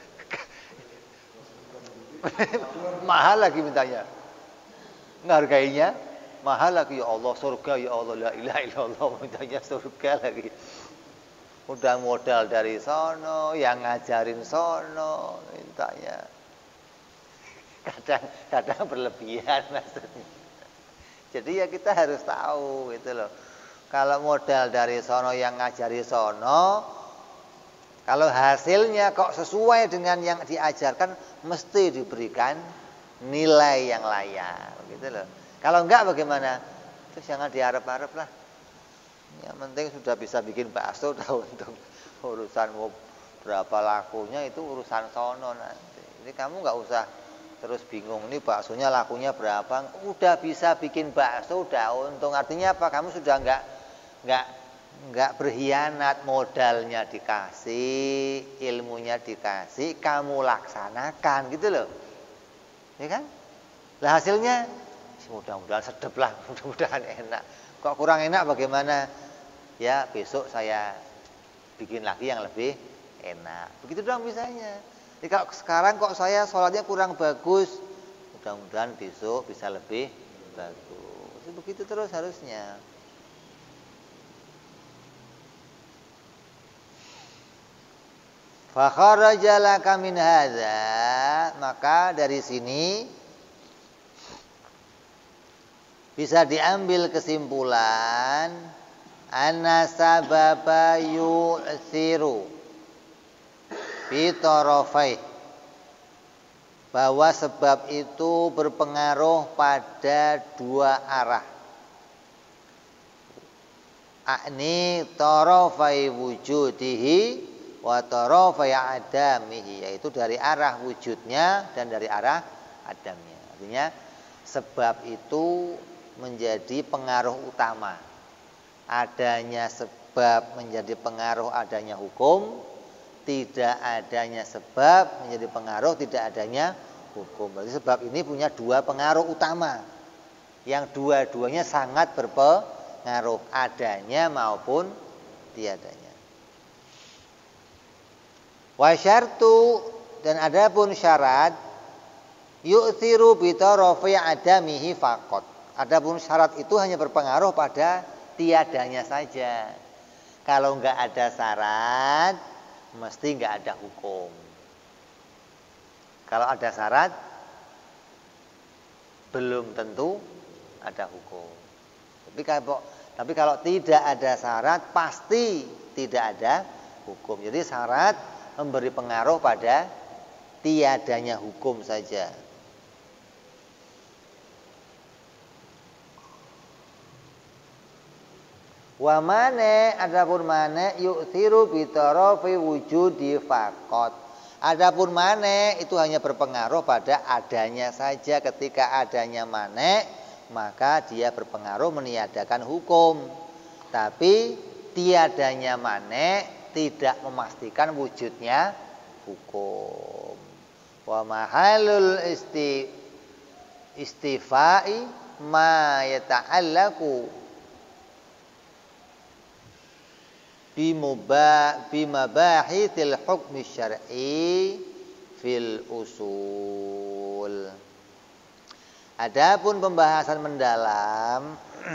mahal lagi mintanya, ngargainya mahal lagi. Ya Allah surga, ya Allah la ilaha illallah, mintanya surga lagi. Udah modal dari sono, yang ngajarin sono, mintanya kadang-kadang berlebihan maksudnya. Jadi ya kita harus tahu gitu loh. Kalau modal dari sono, yang ngajari sono, kalau hasilnya kok sesuai dengan yang diajarkan, mesti diberikan nilai yang layak gitu loh. Kalau enggak bagaimana? Terus jangan diharap-harap lah. Yang penting sudah bisa bikin bakso, udah untung. Urusan mau berapa lakunya itu urusan sono nanti. Jadi kamu nggak usah terus bingung, ini baksonya lakunya berapa. Udah bisa bikin bakso, udah untung. Artinya apa? Kamu sudah nggak nggak nggak berkhianat. Modalnya dikasih, ilmunya dikasih, kamu laksanakan gitu loh, ya kan? Lah hasilnya mudah-mudahan sedap lah, mudah-mudahan enak. Kok kurang enak bagaimana? Ya besok saya bikin lagi yang lebih enak. Begitu doang bisanya. Jadi kalau sekarang kok saya sholatnya kurang bagus, mudah-mudahan besok bisa lebih bagus. Begitu terus harusnya. Fa kharaja laka min hadza, maka dari sini bisa diambil kesimpulan anna sababa yu'thiru bi tarafai, bahwa sebab itu berpengaruh pada dua arah. Akni tarafai wujudihi wa tarafai adamihi, yaitu dari arah wujudnya dan dari arah adamnya. Artinya sebab itu menjadi pengaruh utama. Adanya sebab menjadi pengaruh adanya hukum, tidak adanya sebab menjadi pengaruh tidak adanya hukum. Berarti sebab ini punya dua pengaruh utama, yang dua-duanya sangat berpengaruh, adanya maupun tiadanya. Wa syartu, dan adapun syarat, yu'thiru bi tarafi adamihi faqat. Adapun syarat itu hanya berpengaruh pada tiadanya saja. Kalau enggak ada syarat, mesti enggak ada hukum. Kalau ada syarat, belum tentu ada hukum. Tapi kalau tapi kalau tidak ada syarat, pasti tidak ada hukum. Jadi syarat memberi pengaruh pada tiadanya hukum saja. Wa mane, adapun mane yu'thiru bi tarafi wujudi faqat. Adapun mane itu hanya berpengaruh pada adanya saja. Ketika adanya mane, maka dia berpengaruh meniadakan hukum. Tapi tiadanya mane tidak memastikan wujudnya hukum. Wa mahalul isti istifai ma yata'allaku bimubah bimabahithil hukmi syar'i fil usul. Adapun pembahasan mendalam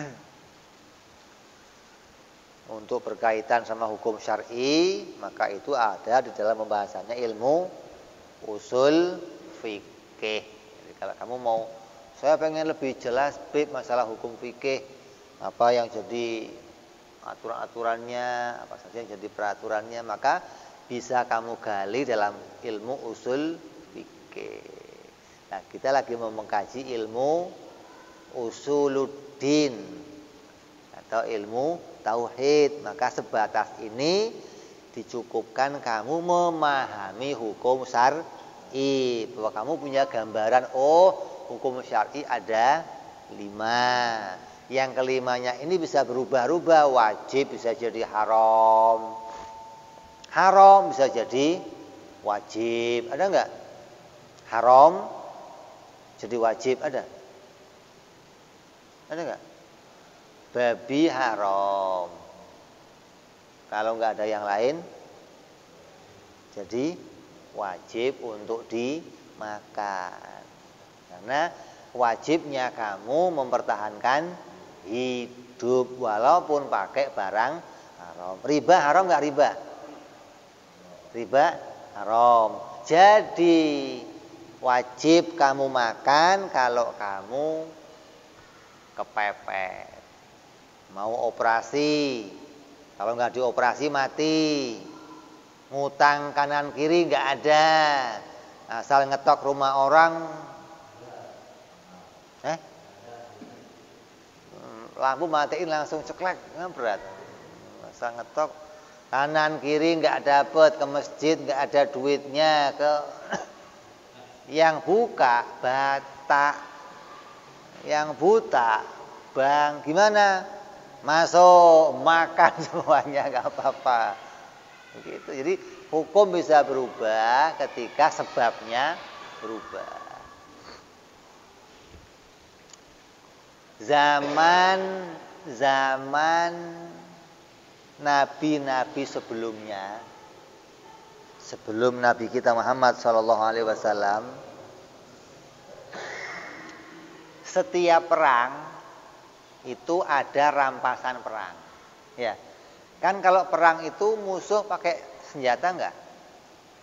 untuk berkaitan sama hukum syar'i, maka itu ada di dalam pembahasannya ilmu usul fikih. Jadi kalau kamu mau, saya pengen lebih jelas bib masalah hukum fikih, apa yang jadi aturan-aturannya, apa saja yang jadi peraturannya, maka bisa kamu gali dalam ilmu usul fikih. Nah, kita lagi mau mengkaji ilmu usuluddin atau ilmu tauhid, maka sebatas ini dicukupkan kamu memahami hukum syar'i, bahwa kamu punya gambaran, oh hukum syar'i ada lima. Yang kelimanya ini bisa berubah-ubah, wajib bisa jadi haram, haram bisa jadi wajib, ada enggak? Haram jadi wajib, ada? Ada enggak? Babi haram, kalau enggak ada yang lain jadi wajib untuk dimakan. Karena wajibnya kamu mempertahankan hidup walaupun pakai barang haram. Riba haram enggak riba? Riba haram. Jadi wajib kamu makan kalau kamu kepepet, mau operasi, kalau nggak dioperasi mati, ngutang kanan kiri nggak ada, asal ngetok rumah orang, eh, lampu matiin langsung ceklek, nggak berat, asal ngetok kanan kiri nggak dapet, ke masjid nggak ada duitnya, ke yang buka batak, yang buta bang, gimana? Masuk, makan semuanya, nggak apa-apa. Begitu. Jadi hukum bisa berubah ketika sebabnya berubah. Zaman zaman nabi-nabi sebelumnya, sebelum Nabi kita Muhammad shallallahu alaihi wasallam, setiap perang itu ada rampasan perang, ya kan? Kalau perang itu musuh pakai senjata enggak?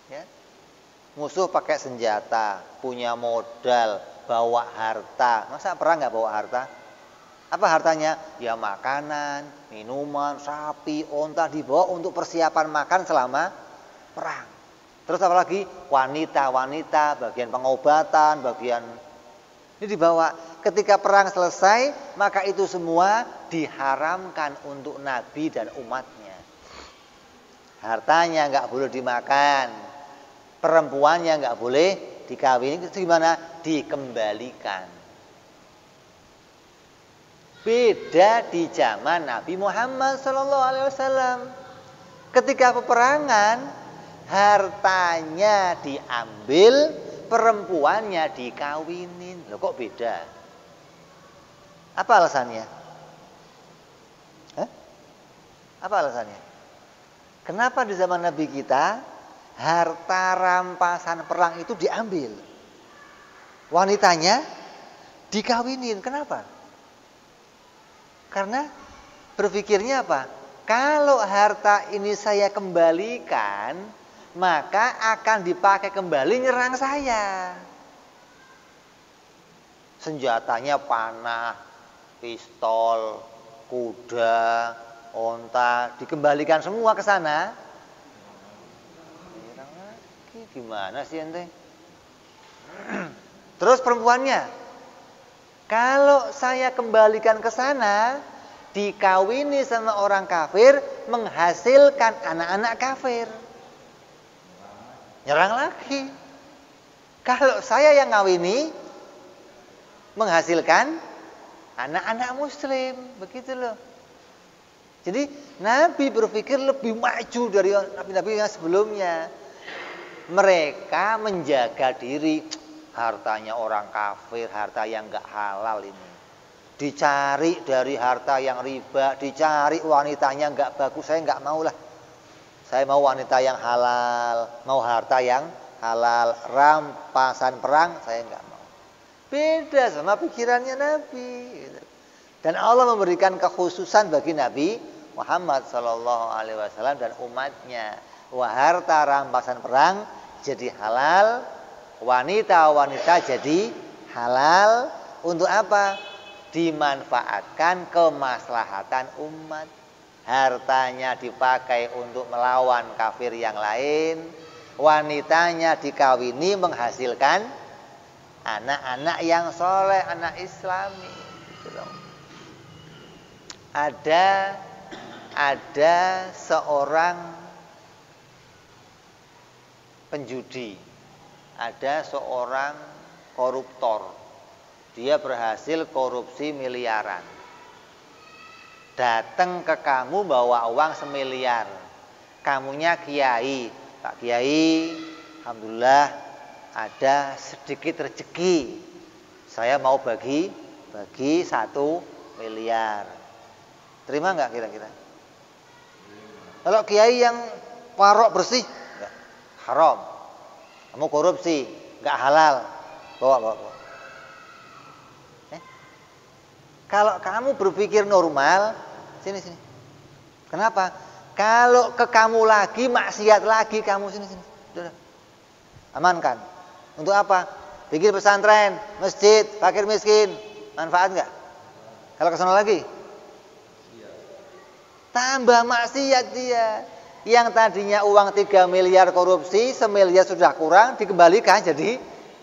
Ya. Musuh pakai senjata, punya modal, bawa harta. Masa perang nggak bawa harta? Apa hartanya? Ya makanan, minuman, sapi, onta dibawa untuk persiapan makan selama perang. Terus apa lagi? Wanita-wanita, bagian pengobatan, bagian ini dibawa. Ketika perang selesai, maka itu semua diharamkan untuk Nabi dan umatnya. Hartanya nggak boleh dimakan, perempuannya nggak boleh dikawini. Itu gimana? Dikembalikan. Beda di zaman Nabi Muhammad shallallahu alaihi wasallam. Ketika peperangan, hartanya diambil, perempuannya dikawinin. Loh kok beda? Apa alasannya? Hah? Apa alasannya? Kenapa di zaman Nabi kita harta rampasan perang itu diambil, wanitanya dikawinin? Kenapa? Karena berpikirnya apa? Kalau harta ini saya kembalikan, maka akan dipakai kembali nyerang saya. Senjatanya panah, pistol, kuda, onta, dikembalikan semua ke sana. Gimana sih ente? Terus perempuannya, kalau saya kembalikan ke sana, dikawini sama orang kafir, menghasilkan anak-anak kafir. Nyerang lagi. Kalau saya yang ngawini, menghasilkan anak-anak muslim. Begitu loh. Jadi Nabi berpikir lebih maju dari nabi-nabi yang sebelumnya. Mereka menjaga diri. Hartanya orang kafir, harta yang gak halal ini. Dicari dari harta yang riba, dicari wanitanya gak bagus, saya gak mau lah. Saya mau wanita yang halal, mau harta yang halal, rampasan perang saya gak mau. Beda sama pikirannya Nabi. Dan Allah memberikan kekhususan bagi Nabi Muhammad shallallahu alaihi wasallam dan umatnya. Wah, harta rampasan perang jadi halal, wanita-wanita jadi halal. Untuk apa? Dimanfaatkan kemaslahatan umat. Hartanya dipakai untuk melawan kafir yang lain, wanitanya dikawini menghasilkan anak-anak yang soleh, anak Islami. Ada ada seorang penjudi, ada seorang koruptor, dia berhasil korupsi miliaran. Datang ke kamu bawa uang semiliar, kamunya kiai, Pak Kiai, alhamdulillah ada sedikit rezeki, saya mau bagi bagi satu miliar. Terima nggak kira-kira? Kalau kiai yang parok bersih, enggak, haram. Kamu korupsi, nggak halal, bawa bawa. bawa. Eh? Kalau kamu berpikir normal, sini sini. Kenapa? Kalau ke kamu lagi maksiat lagi, kamu sini sini. Sudah. Amankan. Untuk apa? Bikin pesantren, masjid, fakir miskin, manfaat nggak? Kalau ke sana lagi, tambah maksiat dia. Yang tadinya uang tiga miliar korupsi, semiliar sudah kurang, dikembalikan jadi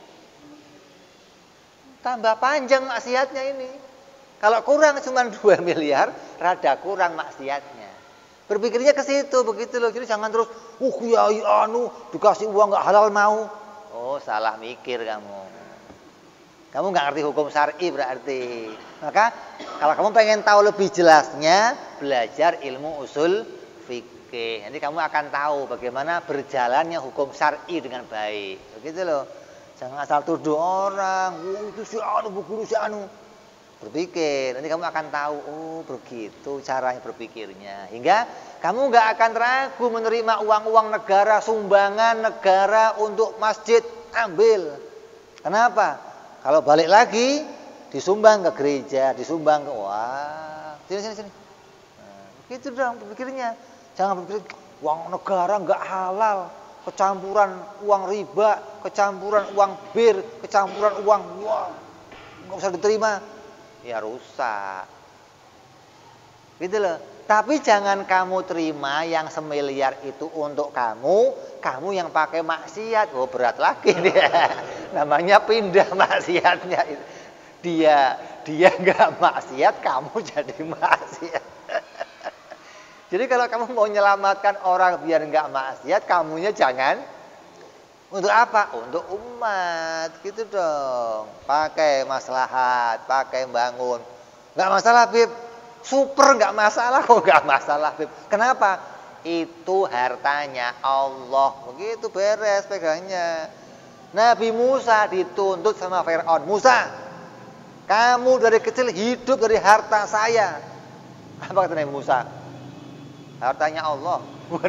tambah panjang maksiatnya ini. Kalau kurang cuma dua miliar, rada kurang maksiatnya. Berpikirnya ke situ, begitu loh. Jadi jangan terus, uh kiai anu dikasih uang nggak halal mau. Oh, salah mikir kamu. Kamu nggak ngerti hukum syar'i berarti. Maka kalau kamu pengen tahu lebih jelasnya, belajar ilmu usul fikih. Nanti kamu akan tahu bagaimana berjalannya hukum syar'i dengan baik. Begitu loh. Jangan asal tuduh orang, oh, itu si anu, bu guru si anu. Berpikir, nanti kamu akan tahu, oh begitu caranya berpikirnya. Hingga kamu nggak akan ragu menerima uang-uang negara, sumbangan negara untuk masjid, ambil. Kenapa? Kalau balik lagi, disumbang ke gereja, disumbang ke, wah, sini, sini, sini. Nah, begitu dong berpikirnya. Jangan berpikir, uang negara nggak halal, kecampuran uang riba, kecampuran uang bir, kecampuran uang, wah, nggak usah diterima, ya rusak. Gitu loh. Tapi jangan kamu terima yang semiliar itu untuk kamu, kamu yang pakai maksiat. Oh, berat lagi dia. Namanya pindah maksiatnya. Dia dia nggak maksiat, kamu jadi maksiat. Jadi kalau kamu mau menyelamatkan orang biar nggak maksiat, kamunya jangan. Untuk apa? Untuk umat, gitu dong. Pakai maslahat, pakai bangun. Nggak masalah, Bib. Super nggak masalah kok, nggak masalah, Bib. Kenapa? Itu hartanya Allah. Begitu beres pegangnya. Nabi Musa dituntut sama Fir'aun. Musa, kamu dari kecil hidup dari harta saya. Apa kata Nabi Musa? Hartanya Allah.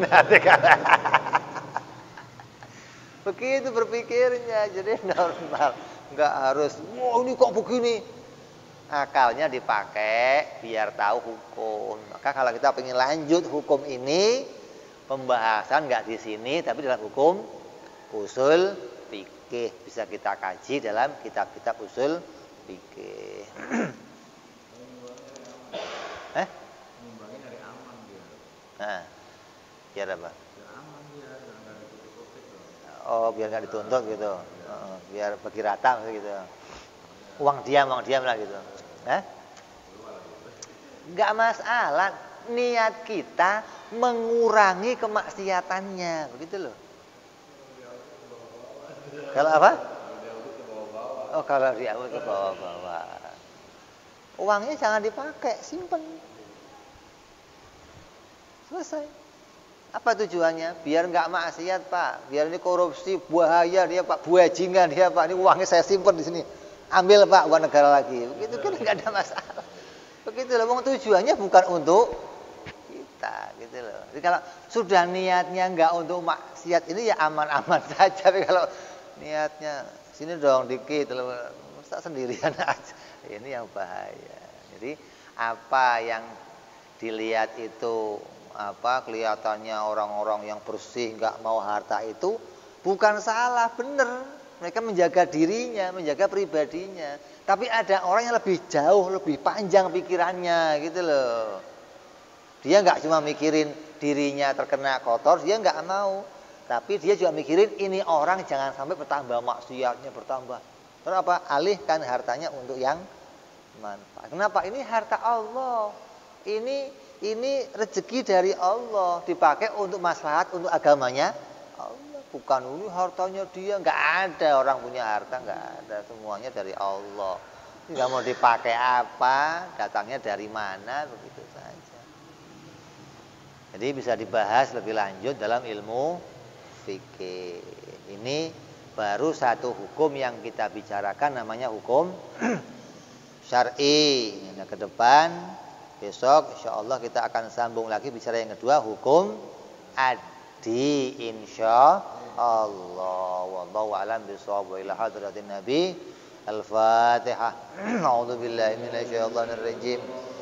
Begitu berpikirnya, jadi normal. Nggak harus, wah ini kok begini. Akalnya dipakai biar tahu hukum. Maka kalau kita ingin lanjut hukum ini, pembahasan nggak di sini, tapi dalam hukum usul fikih bisa kita kaji dalam kitab-kitab usul fikih. Eh? Nah, biar apa? Oh, biar nggak dituntut gitu. Oh, biar bagi rata gitu. Uang diam, uang diam lah gitu. Eh? Nggak masalah. Niat kita mengurangi kemaksiatannya, begitu loh. Kalau apa? Oh, kalau diambil ke bawah-bawah. Uangnya jangan dipakai, simpen. Selesai. Apa tujuannya? Biar nggak maksiat, Pak. Biar ini korupsi, bahaya dia, Pak. Bajingan dia, Pak. Ini uangnya saya simpen di sini. Ambil, Pak, uang negara lagi. Begitu kan nggak ada masalah. Begitu loh. Tujuannya bukan untuk kita, gitu loh. Jadi kalau sudah niatnya nggak untuk maksiat, ini ya aman-aman saja. Tapi kalau niatnya sini dong dikit, loh, tak sendirian aja. Ini yang bahaya. Jadi apa yang dilihat itu apa kelihatannya orang-orang yang bersih nggak mau harta itu bukan salah, bener. Mereka menjaga dirinya, menjaga pribadinya. Tapi ada orang yang lebih jauh, lebih panjang pikirannya, gitu loh. Dia nggak cuma mikirin dirinya terkena kotor, dia nggak mau. Tapi dia juga mikirin ini orang jangan sampai bertambah maksiatnya bertambah. Terus apa? Alihkan hartanya untuk yang manfaat. Kenapa? Ini harta Allah. Ini ini rezeki dari Allah, dipakai untuk maslahat, untuk agamanya Allah. Bukan ini hartanya dia, nggak ada orang punya harta, nggak ada, semuanya dari Allah. Nggak mau dipakai apa, datangnya dari mana, begitu saja. Jadi bisa dibahas lebih lanjut dalam ilmu fikih. Ini baru satu hukum yang kita bicarakan, namanya hukum syar'i. Nah, ke depan besok insya Allah kita akan sambung lagi bicara yang kedua, hukum adi, insya Allah. Wallahu a'lam bishawab. Wa ila hadratin nabi. Al-Fatihah. A'udzu billahi minasyaitonir rajim.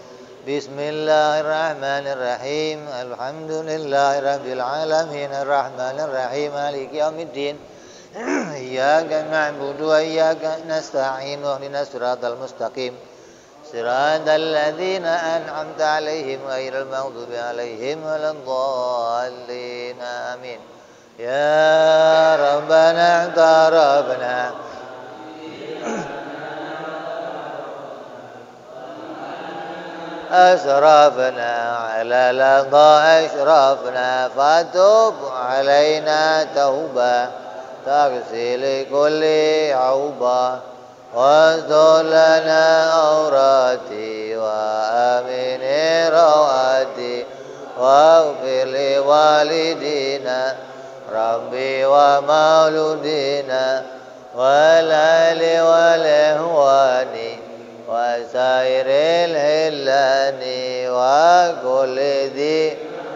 Bismillahirrahmanirrahim. Alhamdulillahirabbil alamin arrahmanir rahim maliki yaumiddin. Iyyaka na'budu wa iyyaka nasta'in. Ihdinas siratal mustaqim. Siratal ladzina an'amta 'alaihim ghairil maghdubi 'alaihim waladdallin. Amin. Ya Rabbana tarabna asrafna ala lagha ashrafna fatub alaina tauba taghsil kulli auba wasdolana aurati wa amini rawati waghfir li walidina Rabbi wa mauludina wal ali wal ihwani wa sairil hillani wa kulli dhi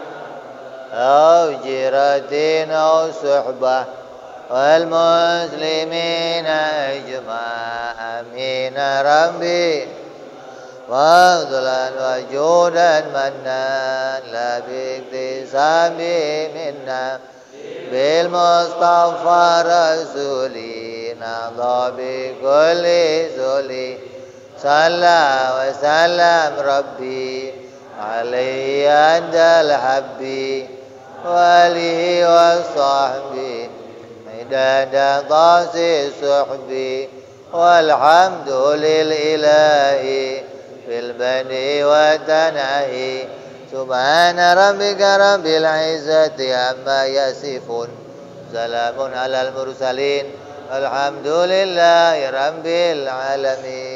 awjiratin aw suhbah wal muslimina ijma' amin Rabbi wa dhulan wa judan mannan la biktisabi minna بالمصطفى رسولي نضى بكل سولي صلى وسلم ربي عليه عند الحب وآله وصحبه مداد طاس صحبي والحمد للإله في البدء والتناهي سبحان ربك رب العزة عما يصفون سلام على المرسلين الحمد لله رب العالمين.